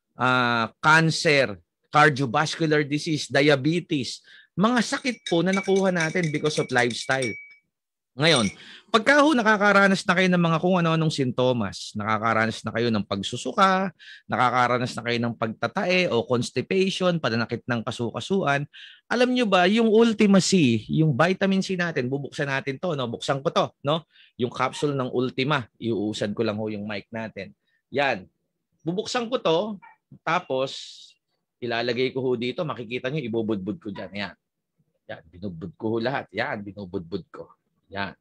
cancer, cardiovascular disease, diabetes, mga sakit po na nakuha natin because of lifestyle. Ngayon, pagka ho nakakaranas na kayo ng mga kung ano-anong sintomas, nakakaranas na kayo ng pagsusuka, nakakaranas na kayo ng pagtatae o constipation, pananakit ng kasukasuan, alam nyo ba, yung Ultima C, yung vitamin C natin, bubuksan natin to, no? Buksan ko to, no? Yung capsule ng Ultima, iuusad ko lang ho yung mic natin. Yan. Bubuksan ko to, tapos ilalagay ko ho dito, makikita nyo, ibubudbud ko dyan. Yan. Yan, binubud ko ho lahat. Yan, binubudbud ko. Yan.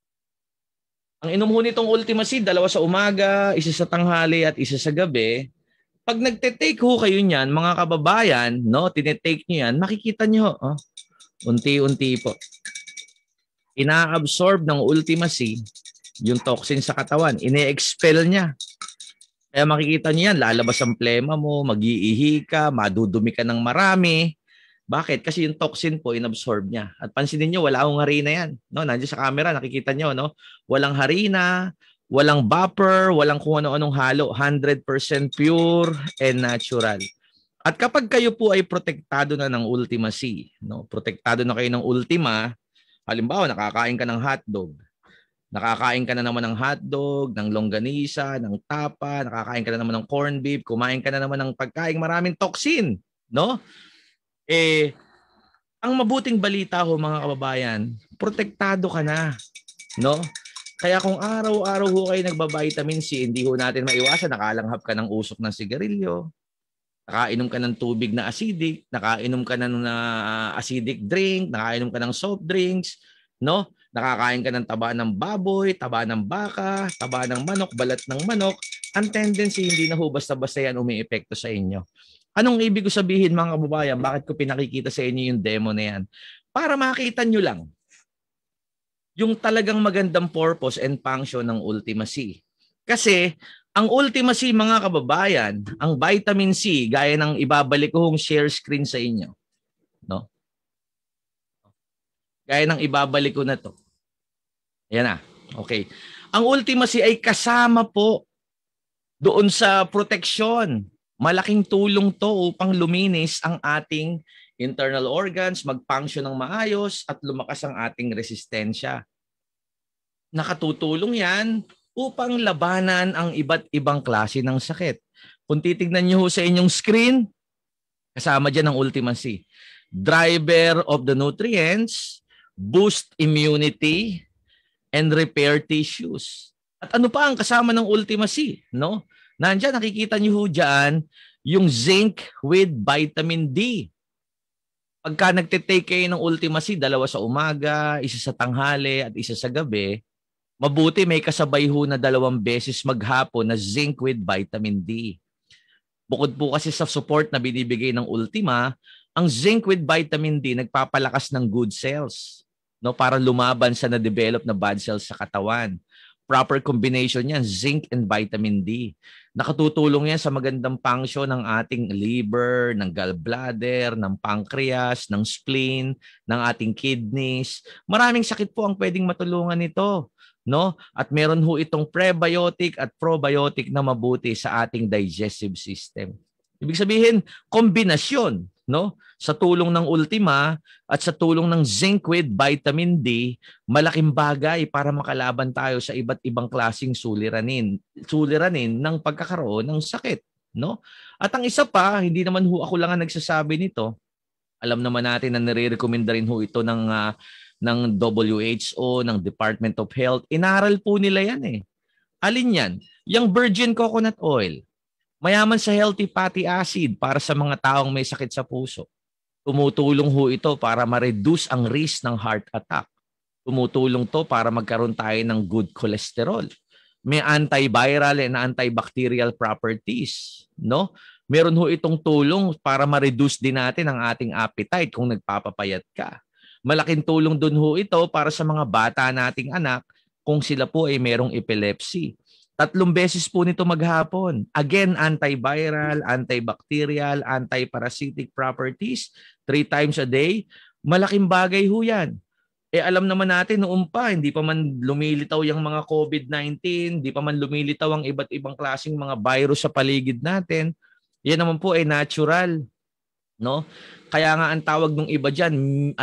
Ang inom ho nitong Ultima C, 2 sa umaga, 1 sa tanghali at 1 sa gabi. Pag nagte-take ho kayo niyan, mga kababayan, no, tinetake niyo yan, makikita niyo, oh, unti-unti po. Ina-absorb ng Ultima C yung toxin sa katawan, ine-expel niya. Kaya makikita niyo yan, lalabas ang plema mo, mag-iihi ka, madudumi ka ng marami. Bakit? Kasi yung toxin po inabsorb niya. At pansinin niyo, wala akong harina yan. No, nandiyan sa camera, nakikita niyo, no? Walang harina, walang vapor, walang kung ano-anong halo, 100% pure and natural. At kapag kayo po ay protektado na ng Ultima C, no? Protektado na kayo ng Ultima, halimbawa nakakain ka ng hotdog, nakakain ka na naman ng hotdog, ng longganisa, ng tapa, nakakain ka na naman ng corned beef, kumain ka na naman ng pagkain maraming toxin, no? Ang mabuting balita ho mga kababayan, protektado ka na, no? Kaya kung araw-araw ho kayo nagba-vitamin C, hindi ho natin maiwasan nakalanghap ka ng usok ng sigarilyo, nakainom ka ng tubig na acidic, nakainom ka ng acidic drink, nakainom ka ng soft drinks, no? Nakakain ka ng taba ng baboy, taba ng baka, taba ng manok, balat ng manok. Ang tendency, hindi na ho basta-basta yan umiepekto sa inyo. Anong ibig ko sabihin mga kababayan? Bakit ko pinakikita sa inyo yung demo na yan? Para makita nyo lang yung talagang magandang purpose and function ng Ultima C. Kasi ang Ultima C mga kababayan, ang vitamin C, gaya ng ibabalik ko hong share screen sa inyo. No? Gaya ng ibabalik ko na to. Ayan na. Okay. Ang Ultima C ay kasama po doon sa proteksyon. Malaking tulong to upang luminis ang ating internal organs, mag-function ng maayos at lumakas ang ating resistensya. Nakatutulong yan upang labanan ang iba't ibang klase ng sakit. Kung titignan nyo sa inyong screen, kasama dyan ang Ultima C. Driver of the nutrients, boost immunity, and repair tissues. At ano pa ang kasama ng Ultima C? No? Nandiyan, nakikita nyo dyan yung zinc with vitamin D. Pagka nagtitake kayo ng Ultima C, 2 sa umaga, 1 sa tanghali, at 1 sa gabi, mabuti may kasabay ho na 2 beses maghapon na zinc with vitamin D. Bukod po kasi sa support na binibigay ng Ultima, ang zinc with vitamin D nagpapalakas ng good cells, no, para lumaban sa na-develop na bad cells sa katawan. Proper combination yan, zinc and vitamin D. Nakatutulong yan sa magandang function ng ating liver, ng gallbladder, ng pancreas, ng spleen, ng ating kidneys. Maraming sakit po ang pwedeng matulungan nito, no? At meron ho itong prebiotic at probiotic na mabuti sa ating digestive system. Ibig sabihin, kombinasyon, no? Sa tulong ng Ultima at sa tulong ng zinc with vitamin D, malaking bagay para makalaban tayo sa iba't ibang klaseng suliranin ng pagkakaroon ng sakit, no? At ang isa pa, hindi naman ho ako lang ang nagsasabi nito. Alam naman natin na nire-recommenda rin ho ito ng WHO, ng Department of Health. Inaral po nila yan eh. Alin yan? Yung virgin coconut oil. Mayaman sa healthy fatty acid para sa mga taong may sakit sa puso. Tumutulong ho ito para ma-reduce ang risk ng heart attack. Tumutulong to para magkaroon tayo ng good cholesterol. May antiviral and antibacterial properties, no? Meron ho itong tulong para ma-reduce din natin ang ating appetite kung nagpapapayat ka. Malaking tulong dun ho ito para sa mga bata nating anak kung sila po ay merong epilepsy. 3 beses po nito maghapon. Again, antiviral, antibacterial, antiparasitic properties. 3 times a day. Malaking bagay ho yan. Alam naman natin noon pa, hindi pa man lumilitaw yung mga COVID-19, hindi pa man lumilitaw ang iba't ibang klaseng mga virus sa paligid natin. Yan naman po ay natural, no? Kaya nga ang tawag ng iba diyan,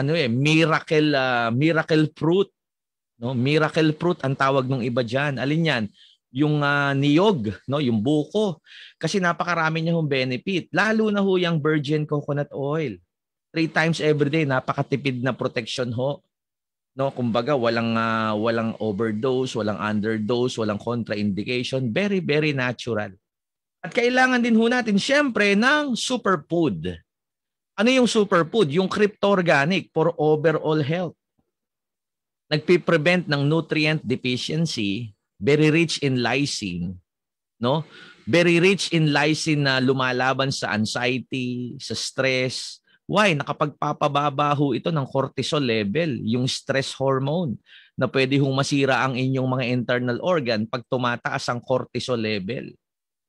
miracle fruit, no? Miracle fruit ang tawag ng iba diyan. Alin yan? Yung niyog, no, yung buko. Kasi napakarami niya hong benefit. Lalo na ho yung virgin coconut oil. 3 times every day, napakatipid na protection ho. No, kumbaga walang overdose, walang underdose, walang contraindication, very very natural. At kailangan din ho natin syempre ng superfood. Ano yung superfood? Yung crypto-organic for overall health. Nagpi-prevent ng nutrient deficiency, very rich in lysine, no? Very rich in lysine na lumalaban sa anxiety, sa stress. Why? Nakapagpapababa ho ito ng cortisol level, yung stress hormone na pwede hong masira ang inyong mga internal organ pag tumataas ang cortisol level.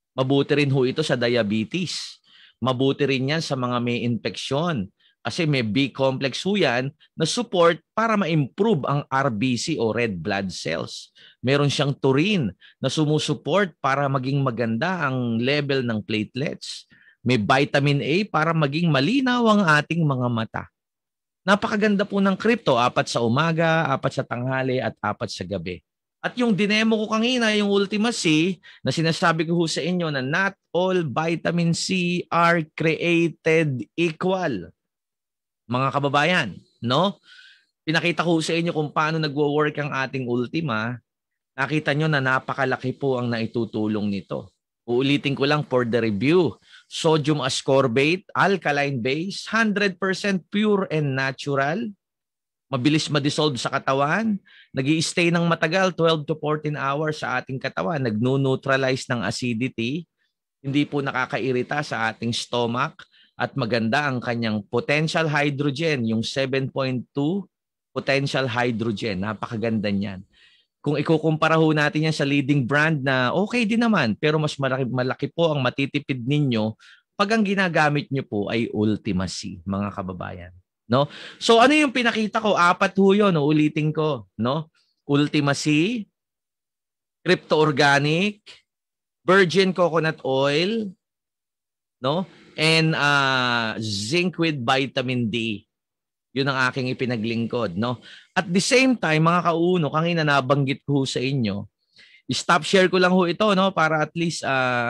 Mabuti rin ho ito sa diabetes. Mabuti rin yan sa mga may infeksyon. Kasi may B-complex ho yan na support para ma-improve ang RBC o red blood cells. Meron siyang taurine na sumusuport para maging maganda ang level ng platelets. May vitamin A para maging malinaw ang ating mga mata. Napakaganda po ng crypto, 4 sa umaga, 4 sa tanghali at 4 sa gabi. At yung dinemo ko kanina, yung Ultima C, na sinasabi ko sa inyo na not all vitamin C are created equal. Mga kababayan, no? Pinakita ko sa inyo kung paano nagwo-work ang ating Ultima. Nakita nyo na napakalaki po ang naitutulong nito. Uulitin ko lang for the review. Sodium ascorbate, alkaline base, 100% pure and natural. Mabilis ma-dissolve sa katawan. Nag-i-stay ng matagal, 12 to 14 hours sa ating katawan. Nag-neutralize ng acidity. Hindi po nakakairita sa ating stomach. At maganda ang kanyang potential hydrogen, yung 7.2 potential hydrogen. Napakaganda niyan. Kung ikukumpara ho natin yan sa leading brand na okay din naman, pero mas malaki po ang matitipid ninyo pag ang ginagamit nyo po ay Ultima C, mga kababayan. No? So ano yung pinakita ko? 4 ho yun, no? Ulitin ko. No? Ultima C, Crypto Organic, Virgin Coconut Oil, no? And zinc with vitamin D. Yun ang aking ipinaglingkod, no? At the same time, mga kauno, kanina nabanggit ko sa inyo, stop share ko lang ho ito, no? Para at least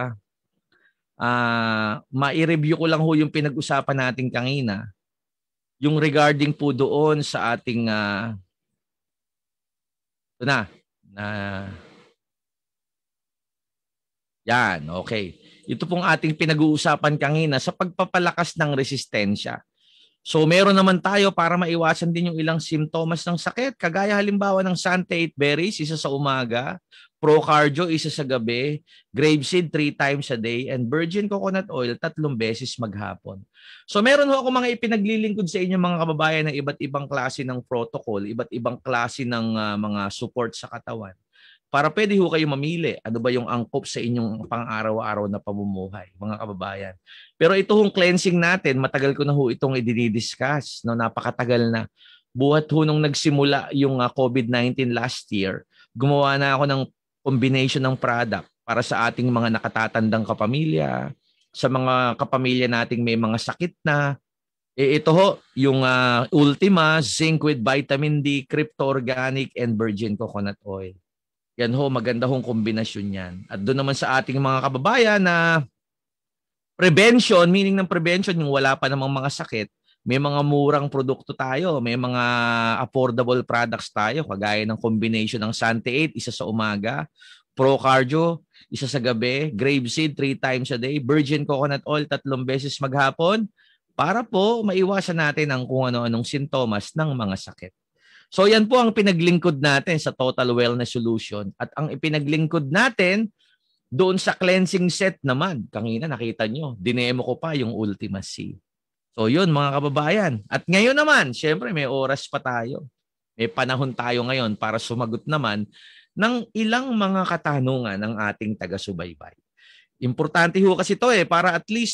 ma-review ko lang ho yung pinag-usapan natin kanina. Yung regarding po doon sa ating ito na yan, okay. Ito pong ating pinag-uusapan kanina sa pagpapalakas ng resistensya. So meron naman tayo para maiwasan din yung ilang simptomas ng sakit. Kagaya halimbawa ng Santa 8 berries, isa sa umaga, Procardio, isa sa gabi, Grapeseed 3 times a day, and Virgin Coconut Oil 3 beses maghapon. So meron ho ako mga ipinaglilingkod sa inyo mga kababayan na iba't ibang klase ng protocol, iba't ibang klase ng mga support sa katawan. Para pwede ho kayo mamili. Ano ba yung angkop sa inyong pang-araw-araw na pamumuhay, mga kababayan. Pero ito hong cleansing natin, matagal ko na ho itong i-discuss. No? Napakatagal na. Buhat ho nung nagsimula yung COVID-19 last year, gumawa na ako ng combination ng product para sa ating mga nakatatandang kapamilya, sa mga kapamilya nating may mga sakit na. Ito ho, yung Ultima, Zinc with Vitamin D, Crypto Organic, and Virgin Coconut Oil. Yan ho, maganda hong kombinasyon yan. At doon naman sa ating mga kababayan na prevention, meaning ng prevention, yung wala pa namang mga sakit, may mga murang produkto tayo, may mga affordable products tayo, kagaya ng combination ng Santa 8, isa sa umaga, Procardio, isa sa gabi, Grapeseed 3 times a day, Virgin Coconut Oil 3 beses maghapon, para po maiwasan natin ang kung ano-anong sintomas ng mga sakit. So yan po ang pinaglingkod natin sa Total Wellness Solution. At ang ipinaglingkod natin doon sa cleansing set naman. Kanina nakita nyo, dinemo ko pa yung Ultima C. So yun mga kababayan. At ngayon naman, syempre may oras pa tayo. May panahon tayo ngayon para sumagot naman ng ilang mga katanungan ng ating taga-subaybay. Importante ho kasi ito para at least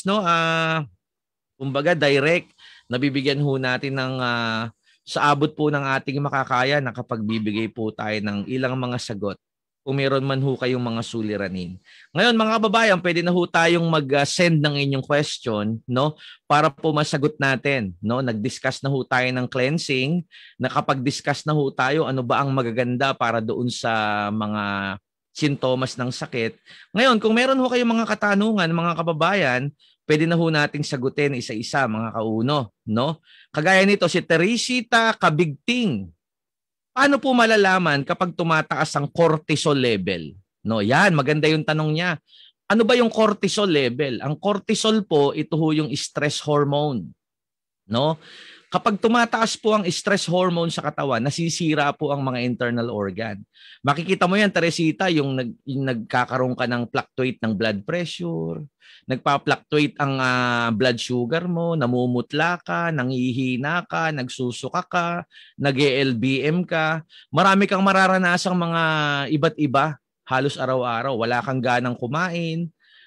kumbaga direct nabibigyan ho natin ng sa abot po ng ating makakaya nakapagbibigay po tayo ng ilang mga sagot kung meron man ho kayong mga suliranin. Ngayon mga kababayan, pwede na ho tayong mag-send ng inyong question, no, para po masagot natin, no. Nag-discuss na ho tayo ng cleansing, nakapag-discuss na ho tayo ano ba ang magaganda para doon sa mga sintomas ng sakit. Ngayon, kung meron ho kayong mga katanungan, mga kababayan, pwede na ho nating sagutin isa-isa mga kauno, no? Kagaya nito si Teresita Kabigting. Paano po malalaman kapag tumataas ang cortisol level? No, yan, maganda yung tanong niya. Ano ba yung cortisol level? Ang cortisol po, ito ho yung stress hormone, no? Kapag tumataas po ang stress hormone sa katawan, nasisira po ang mga internal organ. Makikita mo yan, Teresita, yung nagkakaroon ka ng fluctuate ng blood pressure, nagpa-fluctuate ang blood sugar mo, namumutla ka, nangihina ka, nagsusuka ka, nag-LBM ka. Marami kang mararanasang mga iba't iba halos araw-araw. Wala kang ganang kumain,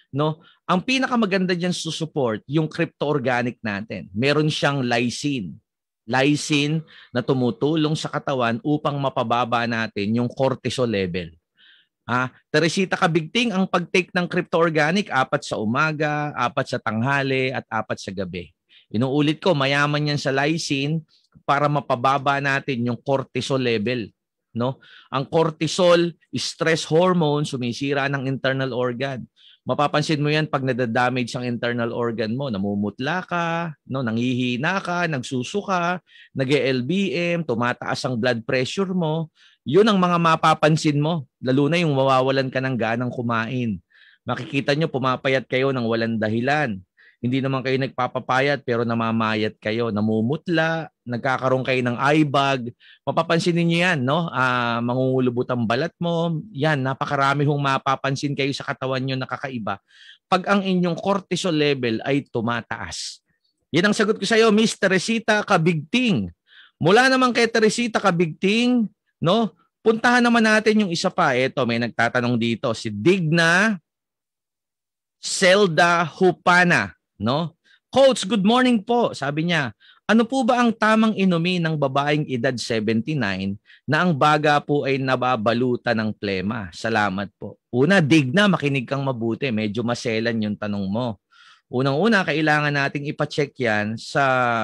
no? Ang pinakamaganda diyan support yung crypto organic natin. Meron siyang lysine. Lysine na tumutulong sa katawan upang mapababa natin yung cortisol level. Teresita Kabigting, ang pag-take ng crypto organic 4 sa umaga, 4 sa tanghali at 4 sa gabi. Inuulit ko, mayaman yan sa lysine para mapababa natin yung cortisol level, no? Ang cortisol, stress hormone, sumisira ng internal organ. Mapapansin mo yan pag nadadamage ang internal organ mo, namumutla ka, no, nanghihina ka, nagsusuka, nag-LBM, tumataas ang blood pressure mo. Yun ang mga mapapansin mo, lalo na yung mawawalan ka ng ganang kumain. Makikita nyo, pumapayat kayo ng walang dahilan. Hindi naman kayo nagpapapayat pero namamayat kayo, namumutla, nagkakaroon kayo ng eye bag. Mapapansin niyo yan, no? Mangungulubot ang balat mo. Yan, napakarami hong mapapansin kayo sa katawan nyo nakakaiba pag ang inyong cortisol level ay tumataas. Yan ang sagot ko sa iyo, Miss Teresita Kabigting. Mula naman kay Teresita Kabigting, no? Puntahan naman natin yung isa pa. Ito, may nagtatanong dito, si Digna Zelda Hupana. No? Coach, good morning po. Sabi niya, ano po ba ang tamang inumin ng babaeng edad 79 na ang baga po ay nababalutan ng plema? Salamat po. Una, Digna, makinig kang mabuti. Medyo maselan yung tanong mo. Unang-una, kailangan nating ipacheck yan sa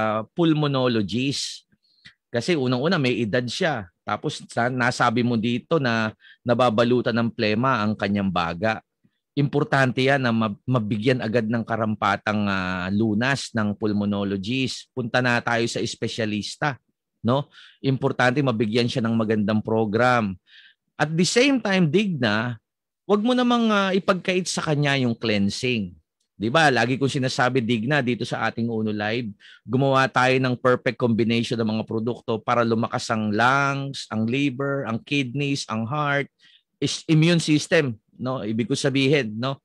pulmonologist. Kasi unang-una, may edad siya. Tapos nasabi mo dito na nababalutan ng plema ang kanyang baga. Importante yan na mabigyan agad ng karampatang lunas ng pulmonologist. Punta na tayo sa espesyalista, no? Importante mabigyan siya ng magandang program. At the same time, Digna, wag mo namang ipagkait sa kanya yung cleansing. 'Di ba? Lagi kong sinasabi, Digna, dito sa ating Uno Live, gumawa tayo ng perfect combination ng mga produkto para lumakas ang lungs, ang liver, ang kidneys, ang heart, immune system. No, ibig ko sabihin, no,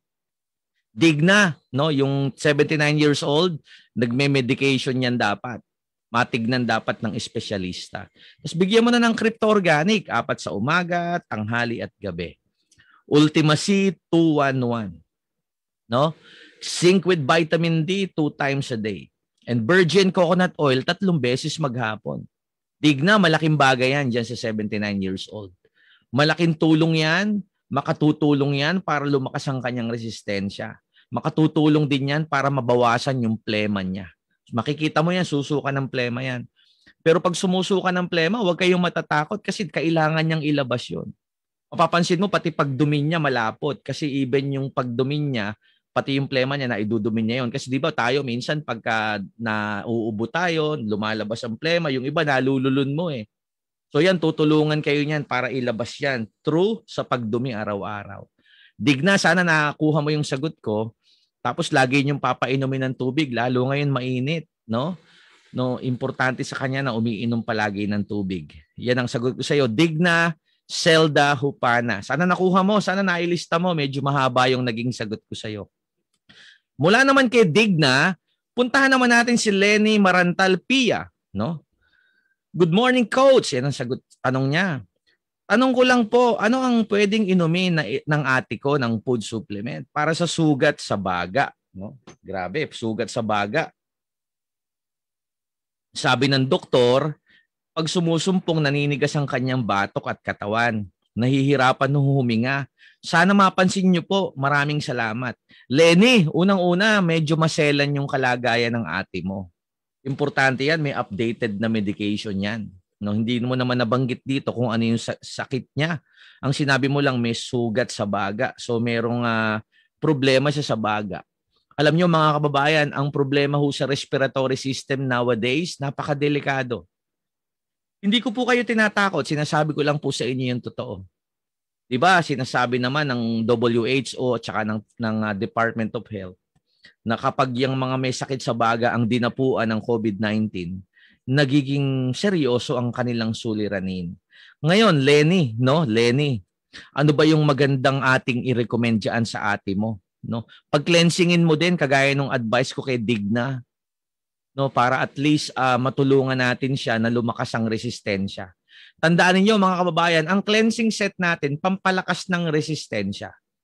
Digna, no, yung 79 years old, nagme-medication yan dapat. Matignan dapat ng espesyalista. Tapos bigyan mo na ng crypto organic, 4 sa umaga, tanghali at gabi. Ultima C 211. No? Zinc with vitamin D 2 times a day. And virgin coconut oil 3 beses maghapon. Digna, malaking bagay yan dyan sa 79 years old. Malaking tulong yan. Makatutulong yan para lumakas ang kanyang resistensya. Makatutulong din yan para mabawasan yung plema niya. Makikita mo yan, susuka ng plema yan. Pero pag sumusuka ng plema, huwag kayong matatakot kasi kailangan niyang ilabas yun. Mapapansin mo, pati pagdumi niya malapot kasi even yung pagdumi niya, pati yung plema niya, naidudumi niya yun. Kasi di ba tayo minsan pagka nauubo tayo, lumalabas ang plema, yung iba nalululun mo eh. So yan, tutulungan kayo niyan para ilabas yan through sa pagdumi araw-araw. Digna, sana nakakuha mo yung sagot ko. Tapos lagi niyong papainumin ng tubig, lalo ngayon mainit, no? No, importante sa kanya na umiinom palagi ng tubig. Yan ang sagot ko sa iyo, Digna Zelda Hupana. Sana nakuha mo, sana nailista mo, medyo mahaba yung naging sagot ko sa iyo. Mula naman kay Digna, puntahan naman natin si Lenny Marantal Pia, no? Good morning, Coach. Yan ang sagot, tanong niya. Tanong ko lang po, ano ang pwedeng inumin ng ate ko ng food supplement para sa sugat sa baga? No? Grabe, sugat sa baga. Sabi ng doktor, pag sumusumpong naninigas ang kanyang batok at katawan, nahihirapan nung huminga. Sana mapansin niyo po, maraming salamat. Lenny, unang-una, medyo maselan yung kalagayan ng ate mo. Importante yan, may updated na medication yan. No, hindi mo naman nabanggit dito kung ano yung sakit niya. Ang sinabi mo lang may sugat sa baga. So merong problema siya sa baga. Alam niyo mga kababayan, ang problema ho sa respiratory system nowadays, napakadelikado. Hindi ko po kayo tinatakot, sinasabi ko lang po sa inyo yung totoo. 'Di ba? Sinasabi naman ng WHO at saka ng Department of Health na kapag yung mga may sakit sa baga ang dinapuan ng COVID-19, nagiging seryoso ang kanilang suliranin. Ngayon, Lenny, no? Lenny, ano ba yung magandang ating i-recommend dyan sa ate mo? No? Pag-cleansingin mo din, kagaya ng advice ko kay Digna, no? Para at least matulungan natin siya na lumakas ang resistensya. Tandaan niyo mga kababayan, ang cleansing set natin, pampalakas ng resistensya.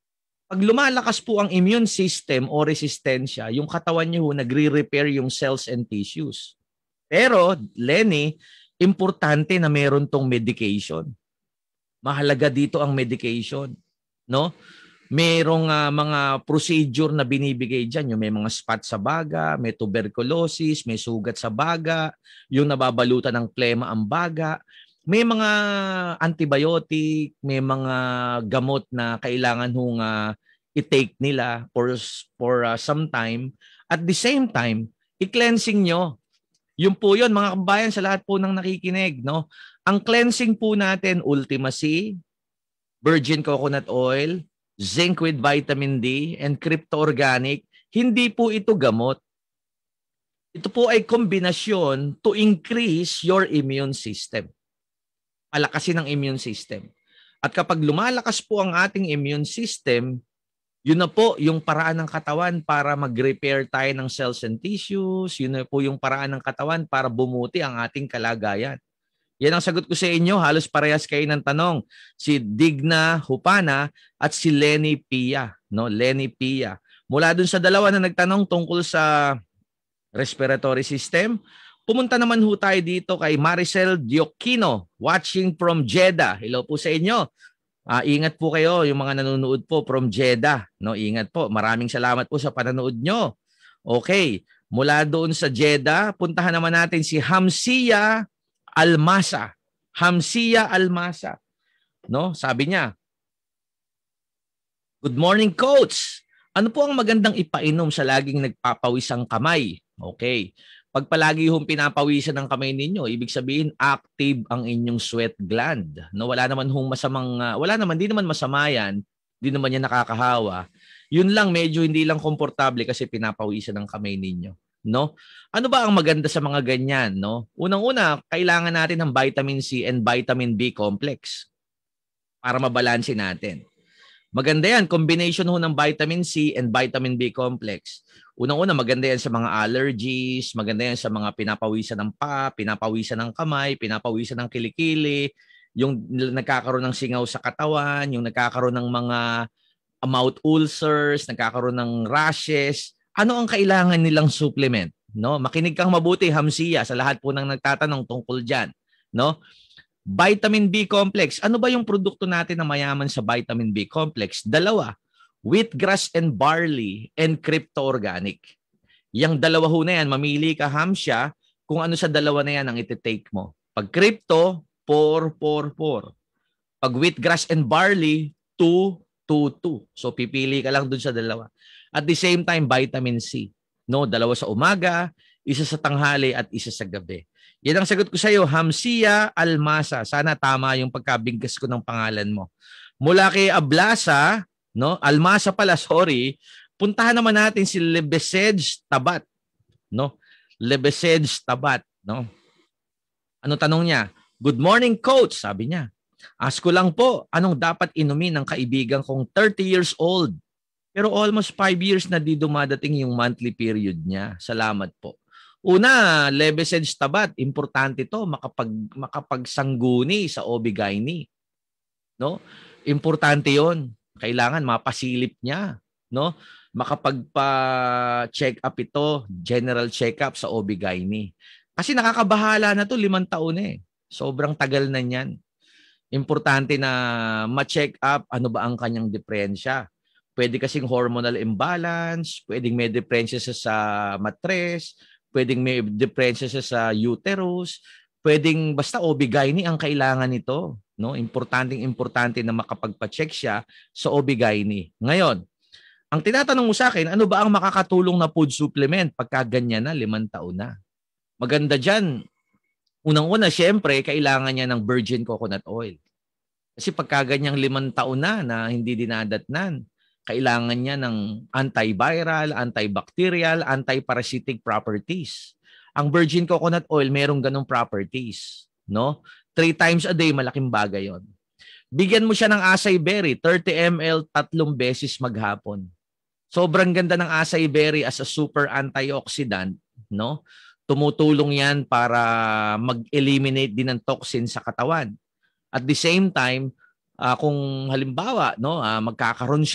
Pag lumalakas po ang immune system o resistensya, yung katawan niyo nagre-repair yung cells and tissues. Pero, Lenny, importante na meron tong medication. Mahalaga dito ang medication, no? Merong mga procedure na binibigay diyan, yung may mga spot sa baga, may tuberculosis, may sugat sa baga, yung nababalutan ng plema ang baga. May mga antibiotic, may mga gamot na kailangan hong i-take nila for some time. At the same time, i-cleansing nyo. Yun po yun, mga kabayan, sa lahat po ng nakikinig. No? Ang cleansing po natin, Ultima C, virgin coconut oil, zinc with vitamin D, and crypto organic, hindi po ito gamot. Ito po ay kombinasyon to increase your immune system. Palakasin ang immune system. At kapag lumalakas po ang ating immune system, yun na po yung paraan ng katawan para mag-repair tayo ng cells and tissues. Yun na po yung paraan ng katawan para bumuti ang ating kalagayan. Yan ang sagot ko sa inyo. Halos parehas kayo ng tanong. Si Digna Hupana at si Lenny Pia. No? Lenny Pia. Mula dun sa dalawa na nagtanong tungkol sa respiratory system, pumunta naman ho tayo dito kay Maricel Diokino, watching from Jeddah. Hello po sa inyo. Ingat po kayo, yung mga nanonood po from Jeddah. No, ingat po. Maraming salamat po sa panonood nyo. Okay, mula doon sa Jeddah, puntahan naman natin si Hamsia Almasa. Hamsia Almasa. No, sabi niya, "Good morning, coach. Ano po ang magandang ipainom sa laging nagpapawisang kamay?" Okay. Pag palagi hong pinapawisan ng kamay ninyo, ibig sabihin active ang inyong sweat gland. No, wala naman hong masamang di naman masama yan, di naman yan nakakahawa. Yun lang, medyo hindi lang komportable kasi pinapawisan ng kamay ninyo, no? Ano ba ang maganda sa mga ganyan, no? Unang-una, kailangan natin ng vitamin C and vitamin B complex para mabalanse natin. Maganda yan, combination ho ng vitamin C and vitamin B complex. Unang-una, maganda yan sa mga allergies, maganda yan sa mga pinapawisan ng paa, pinapawisan ng kamay, pinapawisan ng kilikili, yung nagkakaroon ng singaw sa katawan, yung nagkakaroon ng mga mouth ulcers, nagkakaroon ng rashes. Ano ang kailangan nilang supplement? No? Makinig kang mabuti, Hamsia, sa lahat po ng nagtatanong tungkol dyan. No? Vitamin B complex. Ano ba yung produkto natin na mayaman sa vitamin B complex? Dalawa. Wheatgrass and barley and crypto organic. Yang dalawa ho na yan, mamili ka, Hamsia, kung ano sa dalawa na yan ang iti-take mo. Pag crypto, 4, 4, 4. Pag wheatgrass and barley, 2, 2, 2. So pipili ka lang dun sa dalawa. At the same time, vitamin C. No, dalawa sa umaga, isa sa tanghali at isa sa gabi. Yan ang sagot ko sa iyo, Hamsia Almasa. Sana tama yung pagkabigkas ko ng pangalan mo. Mula kay Ablasa, no? Almasa pala, sorry. Puntahan naman natin si Lebesej Tabat, no? Lebesej Tabat, no? Ano tanong niya? "Good morning, coach," sabi niya. "Ask ko lang po, anong dapat inumin ng kaibigan kong 30 years old? Pero almost 5 years na di dumadating yung monthly period niya. Salamat po." Una, Lebesej Tabat, importante to makapagsangguni sa OB-GYN, no? Importante 'yon. Kailangan mapasilip niya, no? Makapagpa-check up ito, general check-up sa OB-GYN. Kasi nakakabahala na to, 5 taon eh. Sobrang tagal na niyan. Importante na ma-check up ano ba ang kanyang diferensya. Pwede kasing hormonal imbalance, pwedeng may diferensya sa matres, pwedeng may diferensya sa uterus, pwedeng basta OB-GYN ang kailangan nito. No, importante na makapagpa-check siya sa OB-GYN. Ngayon, ang tinatanong mo sa akin, ano ba ang makakatulong na food supplement pagka ganyan na 5 taon na? Maganda diyan. Unang-una, syempre, kailangan niya ng virgin coconut oil. Kasi pagka ganyang 5 taon na hindi dinadatnan, kailangan niya ng antiviral, antibacterial, antiparasitic properties. Ang virgin coconut oil merong ganong properties, no? 3 times a day, malaking bagay yon. Bigyan mo siya ng acai berry, 30 ml 3 beses maghapon. Sobrang ganda ng acai berry as a super antioxidant, no? Tumutulong yan para mag-eliminate din ng toxin sa katawan. At the same time, kung halimbawa, no, magkakaroon siya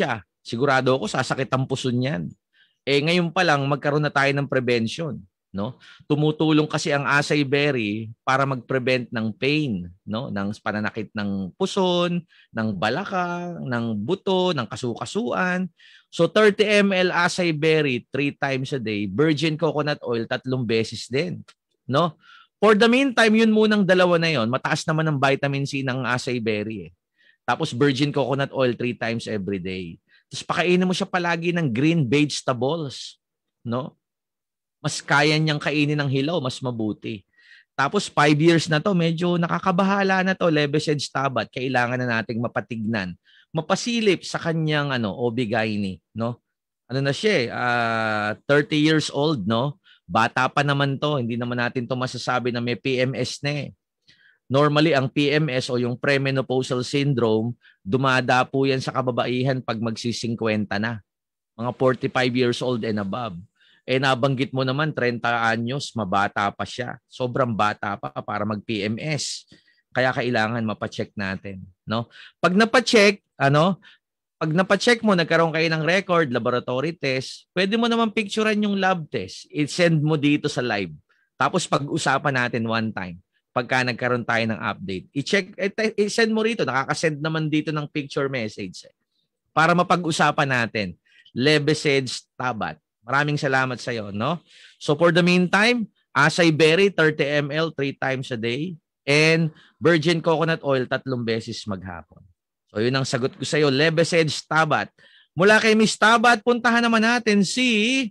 Sigurado ako sasakit ang puso niyan. Ngayon pa lang magkaroon na tayo ng prevention, no? Tumutulong kasi ang acai berry para mag-prevent ng pain, no? Ng pananakit ng puson, ng balakang, ng buto, ng kasukasuan. So 30 ml acai berry 3 times a day, virgin coconut oil 3 beses din, no? For the meantime, yun munang dalawa na yon. Mataas naman ang vitamin C ng acai berry eh. Tapos virgin coconut oil 3 times every day. Tapos pakainin mo siya palagi ng green vegetables, no? Mas kaya niyang kainin ng hilaw, mas mabuti. Tapos 5 years na to, medyo nakakabahala na to, Lebesed Stabat. Kailangan na nating mapatignan, mapasilip sa kanyang OB-GYN, no? Ano na siya, 30 years old, no? Bata pa naman to, hindi naman natin to masasabi na may PMS na eh. Normally, ang PMS o yung premenopausal syndrome, dumadapo yan sa kababaihan pag magsi-50 na. Mga 45 years old and above. Nabanggit mo naman, 30 anyos, mabata pa siya. Sobrang bata pa para mag-PMS. Kaya kailangan mapacheck natin. No? Pag napacheck, pag napacheck mo, nagkaroon kayo ng record, laboratory test, pwede mo naman picturean yung lab test. I-send mo dito sa live. Tapos pag-usapan natin one time. Pagka nagkaroon tayo ng update. I-check, i-send mo rito. Nakaka-send naman dito ng picture message. Para mapag-usapan natin. Lebesed Stabat. Maraming salamat sa iyo, no? So for the meantime, acai berry 30 ml 3 times a day and virgin coconut oil 3 beses maghapon. So yun ang sagot ko sa iyo, Lebesed Stabat. Mula kay Miss Stabat, puntahan naman natin si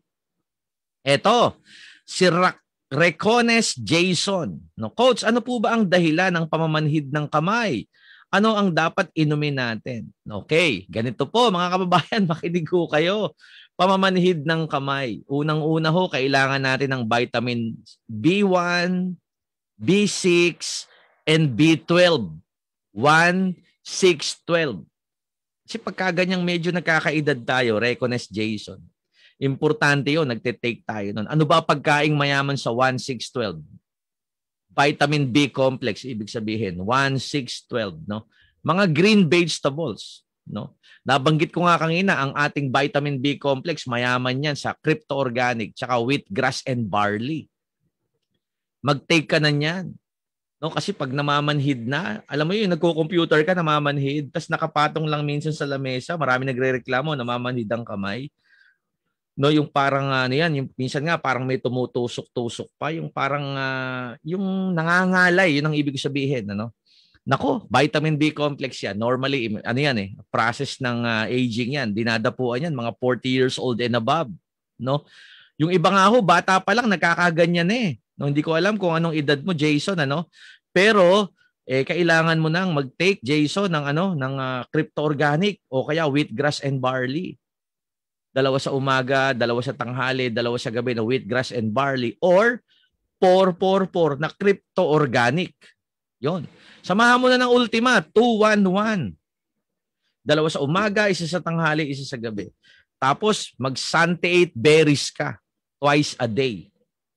Recones Jason. No, Coach, ano po ba ang dahilan ng pamamanhid ng kamay? Ano ang dapat inumin natin? Okay, ganito po mga kababayan, makinig ko kayo. Pamamanhid ng kamay. Unang-una ho, kailangan natin ng vitamin B1, B6, and B12. 1, 6, 12. Kasi pagka ganyang medyo nagkakaedad tayo, Recones Jason, importante yun, nagtitake tayo nun. Ano ba pagkaing mayaman sa 1, 6, 12? Vitamin B complex, ibig sabihin, 1, 6, 12. No? Mga green vegetables. No? Nabanggit ko nga kanina, ang ating vitamin B complex, mayaman yan sa crypto-organic, tsaka wheatgrass and barley. Mag-take ka na yan. No? Kasi pag namamanhid na, alam mo yun, nagko-computer ka, namamanhid, tapos nakapatong lang minsan sa lamesa, marami nagre-reklamo, namamanhid ang kamay. No, yung parang yan, yung minsan nga parang may tumutusok-tusok pa, yung parang yung nangangalay, yun ang ibig sabihin, Nako, vitamin B complex yan. Normally, yan process ng aging yan. Dinadapuan yan, mga 40 years old and above, no? Yung iba nga ho, bata pa lang nagkakaganyan eh. No, hindi ko alam kung anong edad mo, Jason, Pero kailangan mo nang mag-take, Jason, ng crypto-organic o kaya wheatgrass and barley. 2 sa umaga, 2 sa tanghali, 2 sa gabi na wheatgrass and barley or 4-4-4 na crypto-organic. Yon. Samahan mo na ng ultima, 2-1-1. 2 sa umaga, 1 sa tanghali, 1 sa gabi. Tapos mag-santiate berries ka twice a day.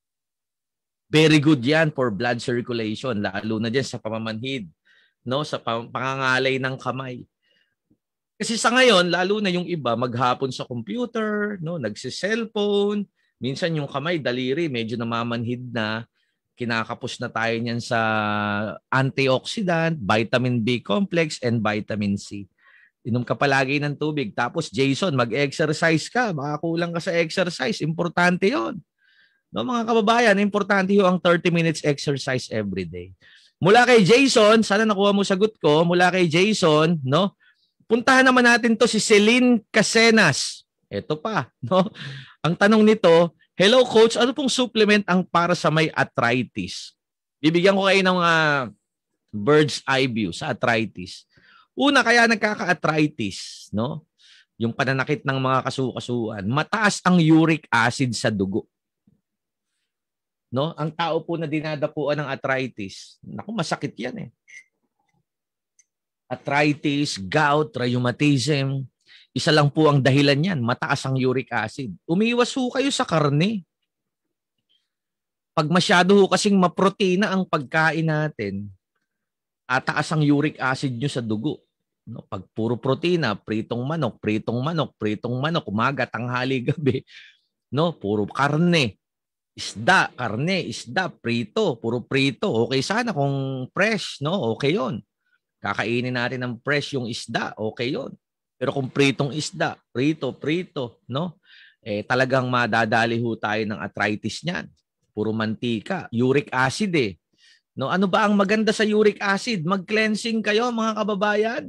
Very good yan for blood circulation, lalo na dyan sa pamamanhid, no? Sa pangangalay ng kamay. Kasi sa ngayon, lalo na yung iba, maghapon sa computer, no, nagsi-cellphone, minsan yung kamay, daliri, medyo namamanhid na, kinakapos na tayo niyan sa antioxidant, vitamin B complex, and vitamin C. Inom ka palagi ng tubig. Tapos, Jason, mag-exercise ka. Baka kulang ka sa exercise. Importante yon. No, mga kababayan, importante yung ang 30 minutes exercise every day. Mula kay Jason, sana nakuha mo sagot ko, mula kay Jason, no, puntahan naman natin to si Celine Casenas. Ito pa, no? Ang tanong nito, hello coach, ano pong supplement ang para sa may arthritis? Bibigyan ko kayo ng bird's eye view sa arthritis. Una, kaya nagkaka-arthritis, no? Yung pananakit ng mga kasukasuan, mataas ang uric acid sa dugo. No? Ang tao po na dinadapuan ng arthritis, naku, masakit yan eh. Arthritis, gout, rheumatism, isa lang po ang dahilan yan, mataas ang uric acid. Umiwas ho kayo sa karne. Pag masyado ho kasing maprotina ang pagkain natin, taas ang uric acid nyo sa dugo. No, pag puro protina, pritong manok, umaga, tanghali, gabi, no, puro karne, isda, prito, puro prito. Okay sana kung fresh, no? Okay 'yon. Kakainin natin ng fresh yung isda, okay 'yon. Pero kung pritong isda, prito, no? Talagang madadali ho tayo ng arthritis niyan. Puro mantika, uric acid eh. No, ano ba ang maganda sa uric acid? Mag-cleansing kayo, mga kababayan.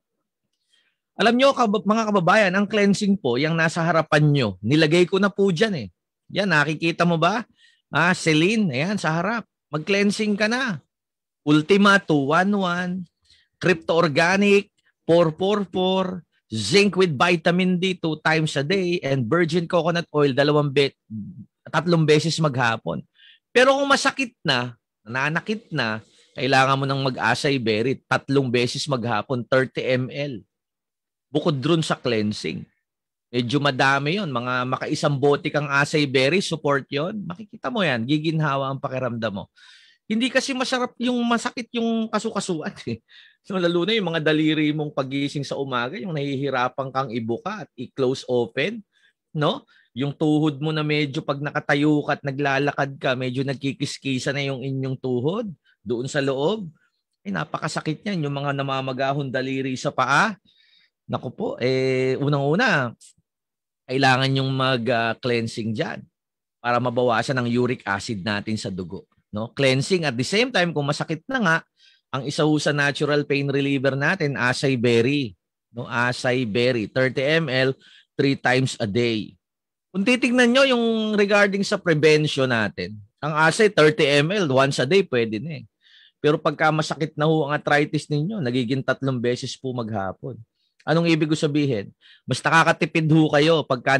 Alam nyo, mga kababayan, ang cleansing po, yung nasa harapan nyo, nilagay ko na po dyan eh. Yan, nakikita mo ba? Celine, ayan, sa harap. Mag-cleansing ka na. Ultima 211, Crypto Organic 444, zinc with vitamin D 2 times a day, and virgin coconut oil 3 beses maghapon. Pero kung masakit na, nananakit na, kailangan mo nang mag-acai berry 3 beses maghapon, 30 ml. Bukod dun sa cleansing. Medyo madami yon, mga makaisang bote kang acai berry, support yon. Makikita mo yan, giginhawa ang pakiramdam mo. Hindi kasi masarap yung masakit yung kasukasuan eh. So, lalo na yung mga daliri mong pagising sa umaga, yung nahihirapan kang ibuka at i-close open, no? Yung tuhod mo na medyo pag nakatayo ka at naglalakad ka, medyo nagkikiskisa na yung inyong tuhod doon sa loob. Napakasakit niyan, yung mga namamagahon daliri sa paa. Naku po, unang-una, kailangan yung mag-cleansing dyan para mabawasan ang uric acid natin sa dugo. No? Cleansing at the same time, kung masakit na nga, ang isa sa natural pain reliever natin, acai berry. No? Acai berry, 30 ml, 3 times a day. Kung titignan nyo yung regarding sa prevention natin, ang acai 30 ml, once a day, pwede na eh. Pero pagka masakit na ho ang arthritis ninyo, nagiging 3 beses po maghapon. Anong ibig ko sabihin? Mas nakakatipid ho kayo pagka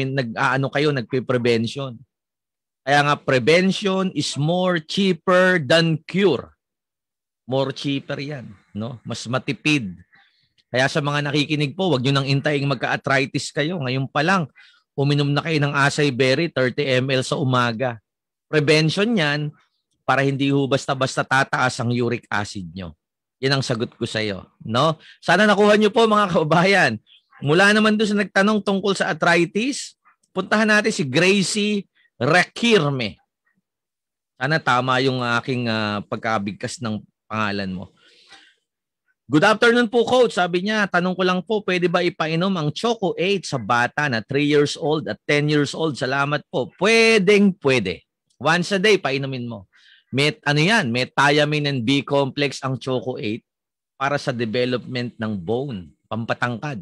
nagpe-prevention. Kaya nga, prevention is more cheaper than cure. More cheaper yan. No? Mas matipid. Kaya sa mga nakikinig po, wag nyo nang intayin magka-arthritis kayo. Ngayon pa lang, uminom na kayo ng acai berry, 30 ml sa umaga. Prevention yan para hindi ho basta-basta tataas ang uric acid nyo. Yan ang sagot ko sa iyo, no? Sana nakuha niyo po, mga kababayan. Mula naman doon sa nagtanong tungkol sa arthritis, puntahan natin si Gracie Requirme. Sana tama yung aking pagkabigkas ng pangalan mo. Good afternoon po, Coach. Sabi niya, tanong ko lang po, pwede ba ipainom ang Choco 8 sa bata na 3 years old at 10 years old? Salamat po. Pwede. Once a day, painumin mo. May thiamine and B complex ang Choco 8 para sa development ng bone, pampatangkad.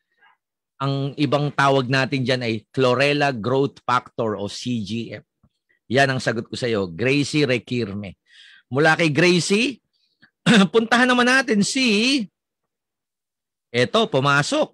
Ang ibang tawag natin dyan ay Chlorella Growth Factor o CGF. Yan ang sagot ko sa iyo, Gracie Requirme. Mula kay Gracie, puntahan naman natin pumasok.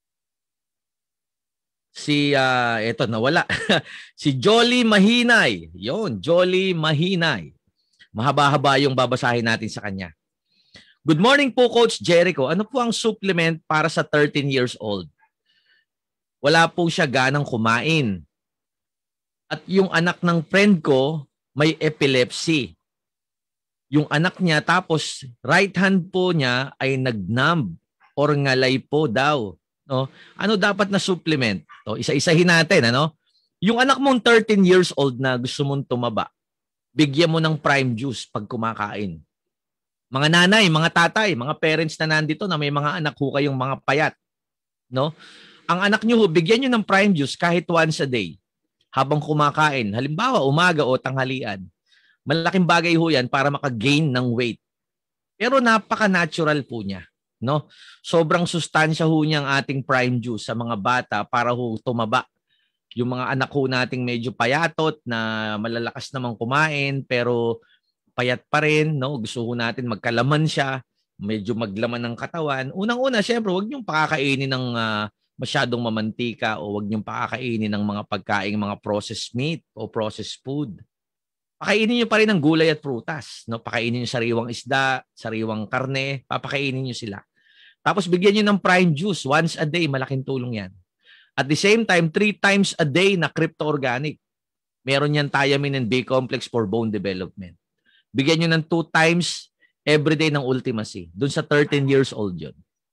Nawala. Si Jolly Mahinay. Yon, Jolly Mahinay. Mahaba-haba yung babasahin natin sa kanya. Good morning po, Coach Jericho. Ano po ang supplement para sa 13 years old? Wala po siya ganang kumain. At yung anak ng friend ko may epilepsy. Yung anak niya, tapos right hand po niya ay nagnumb or ngalay po daw. No? Ano dapat na supplement? Isa-isahin natin. Yung anak mong 13 years old na gusto mong tumaba, bigyan mo ng prime juice pag kumakain. Mga nanay, mga tatay, mga parents na nandito na may mga anak ho kayong mga payat. No? Ang anak nyo ho, bigyan nyo ng prime juice kahit once a day habang kumakain. Halimbawa, umaga o tanghalian. Malaking bagay ho yan para maka-gain ng weight. Pero napaka-natural po niya. No? Sobrang sustansya ho niyang ating prime juice sa mga bata para ho tumaba. Yung mga anak ho nating medyo payatot na malalakas namang kumain pero payat pa rin, no? Gusto ho natin magkalaman siya, medyo maglaman ng katawan. Unang-una, syempre, huwag niyong pakakainin ng masyadong mamantika o huwag niyong pakakainin ng mga pagkaing mga processed meat o processed food. Pakainin niyo pa rin ng gulay at prutas, no? Pakainin niyo sariwang isda, sariwang karne, papakainin niyo sila. Tapos bigyan niyo ng prime juice once a day, malaking tulong 'yan. At the same time, 3 times a day na Crypto Organic. Meron yan thiamine and B complex for bone development. Bigyan nyo ng 2 times every day ng Ultima C. Doon sa 13 years old yun.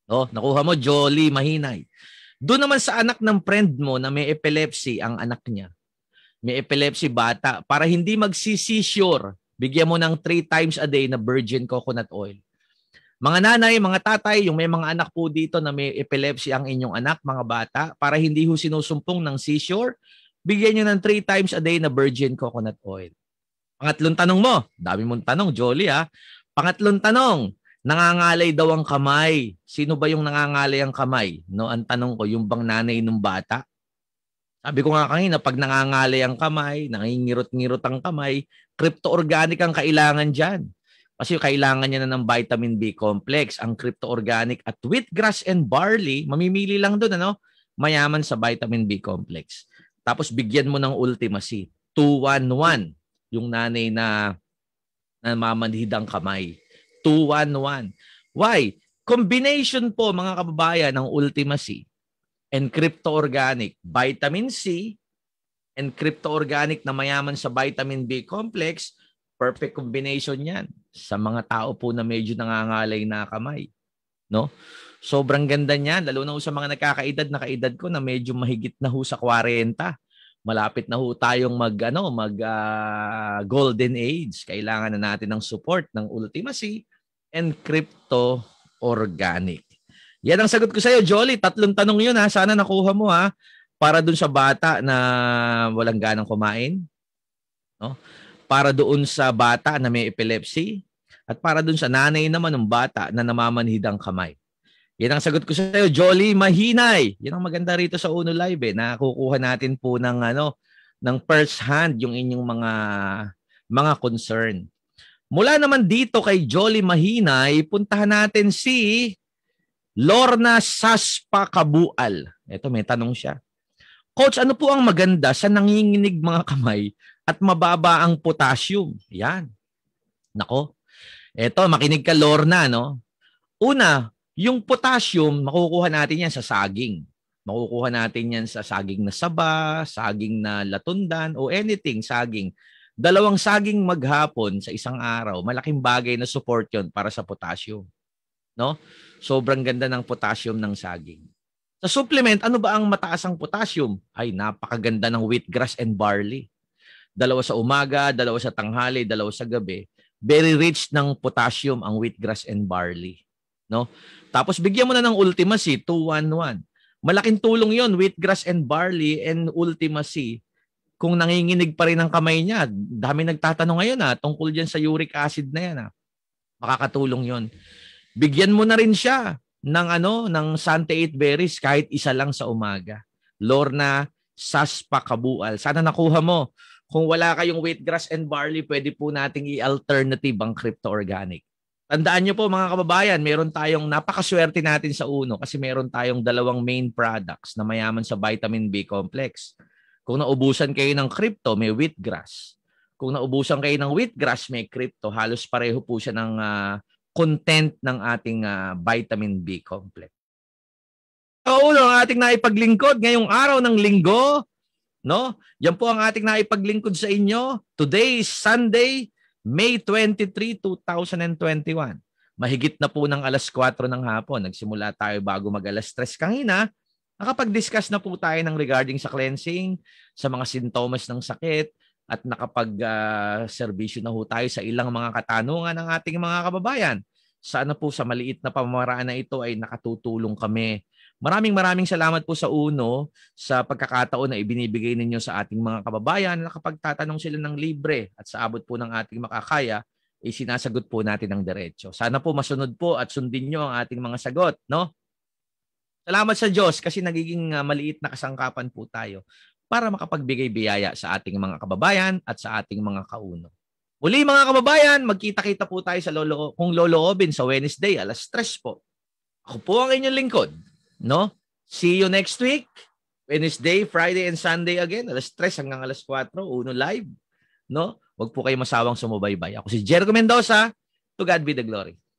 Oh, nakuha mo, Jolly Mahinay. Doon naman sa anak ng friend mo na may epilepsy ang anak niya. May epilepsy bata. Para hindi magsisisure, bigyan mo ng 3 times a day na virgin coconut oil. Mga nanay, mga tatay, yung may mga anak po dito na may epilepsy ang inyong anak, mga bata, para hindi ho sinusumpong ng seizure, bigyan nyo ng 3 times a day na virgin coconut oil. Pangatlong tanong mo, dami mong tanong, Jolly ha. Pangatlong tanong, nangangalay daw ang kamay. Sino ba yung nangangalay ang kamay? No, ang tanong ko, yung bang nanay ng bata? Sabi ko nga kanina, pag nangangalay ang kamay, nangingirot-ngirot ang kamay, crypto-organic ang kailangan dyan. Kasi kailangan niya na ng vitamin B complex, ang crypto-organic at wheatgrass and barley, mamimili lang doon, ano? Mayaman sa vitamin B complex. Tapos bigyan mo ng Ultimacy, 211, yung nanay na mamanhid ang kamay. 211. Why? Combination po, mga kababayan, ng Ultimacy and crypto-organic, vitamin C and crypto-organic na mayaman sa vitamin B complex, perfect combination yan sa mga tao po na medyo nangangalay na kamay. No? Sobrang ganda niyan, lalo na sa mga nagkakaedad na kaedad ko na medyo mahigit na ho sa 40. Malapit na ho tayong golden age. Kailangan na natin ng support ng Ultimacy and crypto-organic. Yan ang sagot ko sa iyo, Jolly. 3 tanong yun ha. Sana nakuha mo ha. Para dun sa bata na walang ganang kumain. No? Para doon sa bata na may epilepsy. At para dun sa nanay naman ng bata na namamanhid ang kamay. Yan ang sagot ko sa iyo, Jolly Mahinay. Yan ang maganda rito sa Uno Live. Nakukuha natin po ng, ng first hand yung inyong mga concern. Mula naman dito kay Jolly Mahinay, puntahan natin si Lorna Saspa Kabual. Ito, may tanong siya. Coach, ano po ang maganda sa nanginginig mga kamay at mababa ang potassium? Yan. Nako. Ito, makinig ka, Lorna, no? Una, yung potassium, makukuha natin yan sa saging. Makukuha natin yan sa saging na saba, saging na latundan, o anything, saging. 2 saging maghapon sa isang araw, malaking bagay na support yon para sa potassium. No? Sobrang ganda ng potassium ng saging. Sa supplement, ano ba ang mataas ang potassium? Ay, napakaganda ng wheatgrass and barley. 2 sa umaga, 2 sa tanghali, 2 sa gabi. Very rich ng potassium ang wheatgrass and barley. No? Tapos bigyan mo na ng Ultimacy, 211. Malaking tulong yon, wheatgrass and barley and Ultimacy. Kung nanginginig pa rin ang kamay niya, dami nagtatanong ngayon tungkol dyan sa uric acid na yan. Makakatulong yon. Bigyan mo na rin siya ng Sante 8 berries kahit isa lang sa umaga. Lorna Saspa Kabual. Sana nakuha mo. Kung wala kayong wheatgrass and barley, pwede po nating i-alternative ang crypto-organic. Tandaan nyo po mga kababayan, meron tayong napakaswerte natin sa Uno kasi meron tayong 2 main products na mayaman sa vitamin B complex. Kung naubusan kayo ng crypto, may wheatgrass. Kung naubusan kayo ng wheatgrass, may crypto. Halos pareho po siya ng content ng ating vitamin B complex. Uno, ang ating naipaglingkod ngayong araw ng linggo, no? Yan po ang ating naipaglingkod sa inyo. Today is Sunday, May 23, 2021. Mahigit na po ng 4:00 ng hapon. Nagsimula tayo bago mag 3:00 kanina. Nakapag-discuss na po tayo ng regarding sa cleansing, sa mga sintomas ng sakit, at nakapag-serbisyo na ho tayo sa ilang mga katanungan ng ating mga kababayan. Sana po sa maliit na pamamaraan na ito ay nakatutulong kami. Maraming salamat po sa Uno sa pagkakataon na ibinibigay ninyo sa ating mga kababayan na kapag tatanong sila ng libre at sa abot po ng ating makakaya, sinasagot po natin ng diretso. Sana po masunod po at sundin nyo ang ating mga sagot, no? Salamat sa Diyos kasi nagiging maliit na kasangkapan po tayo para makapagbigay biyaya sa ating mga kababayan at sa ating mga kauno. Muli mga kababayan, magkita-kita po tayo sa kung loloobin sa Wednesday, 3:00 po. Ako po ang inyong lingkod. No? See you next week. Wednesday, Friday, and Sunday again. 3:00 hanggang 4:00. Uno Live. No? Huwag po kayo masawang sumubaybay. Ako si Jericho Mendoza. To God be the glory.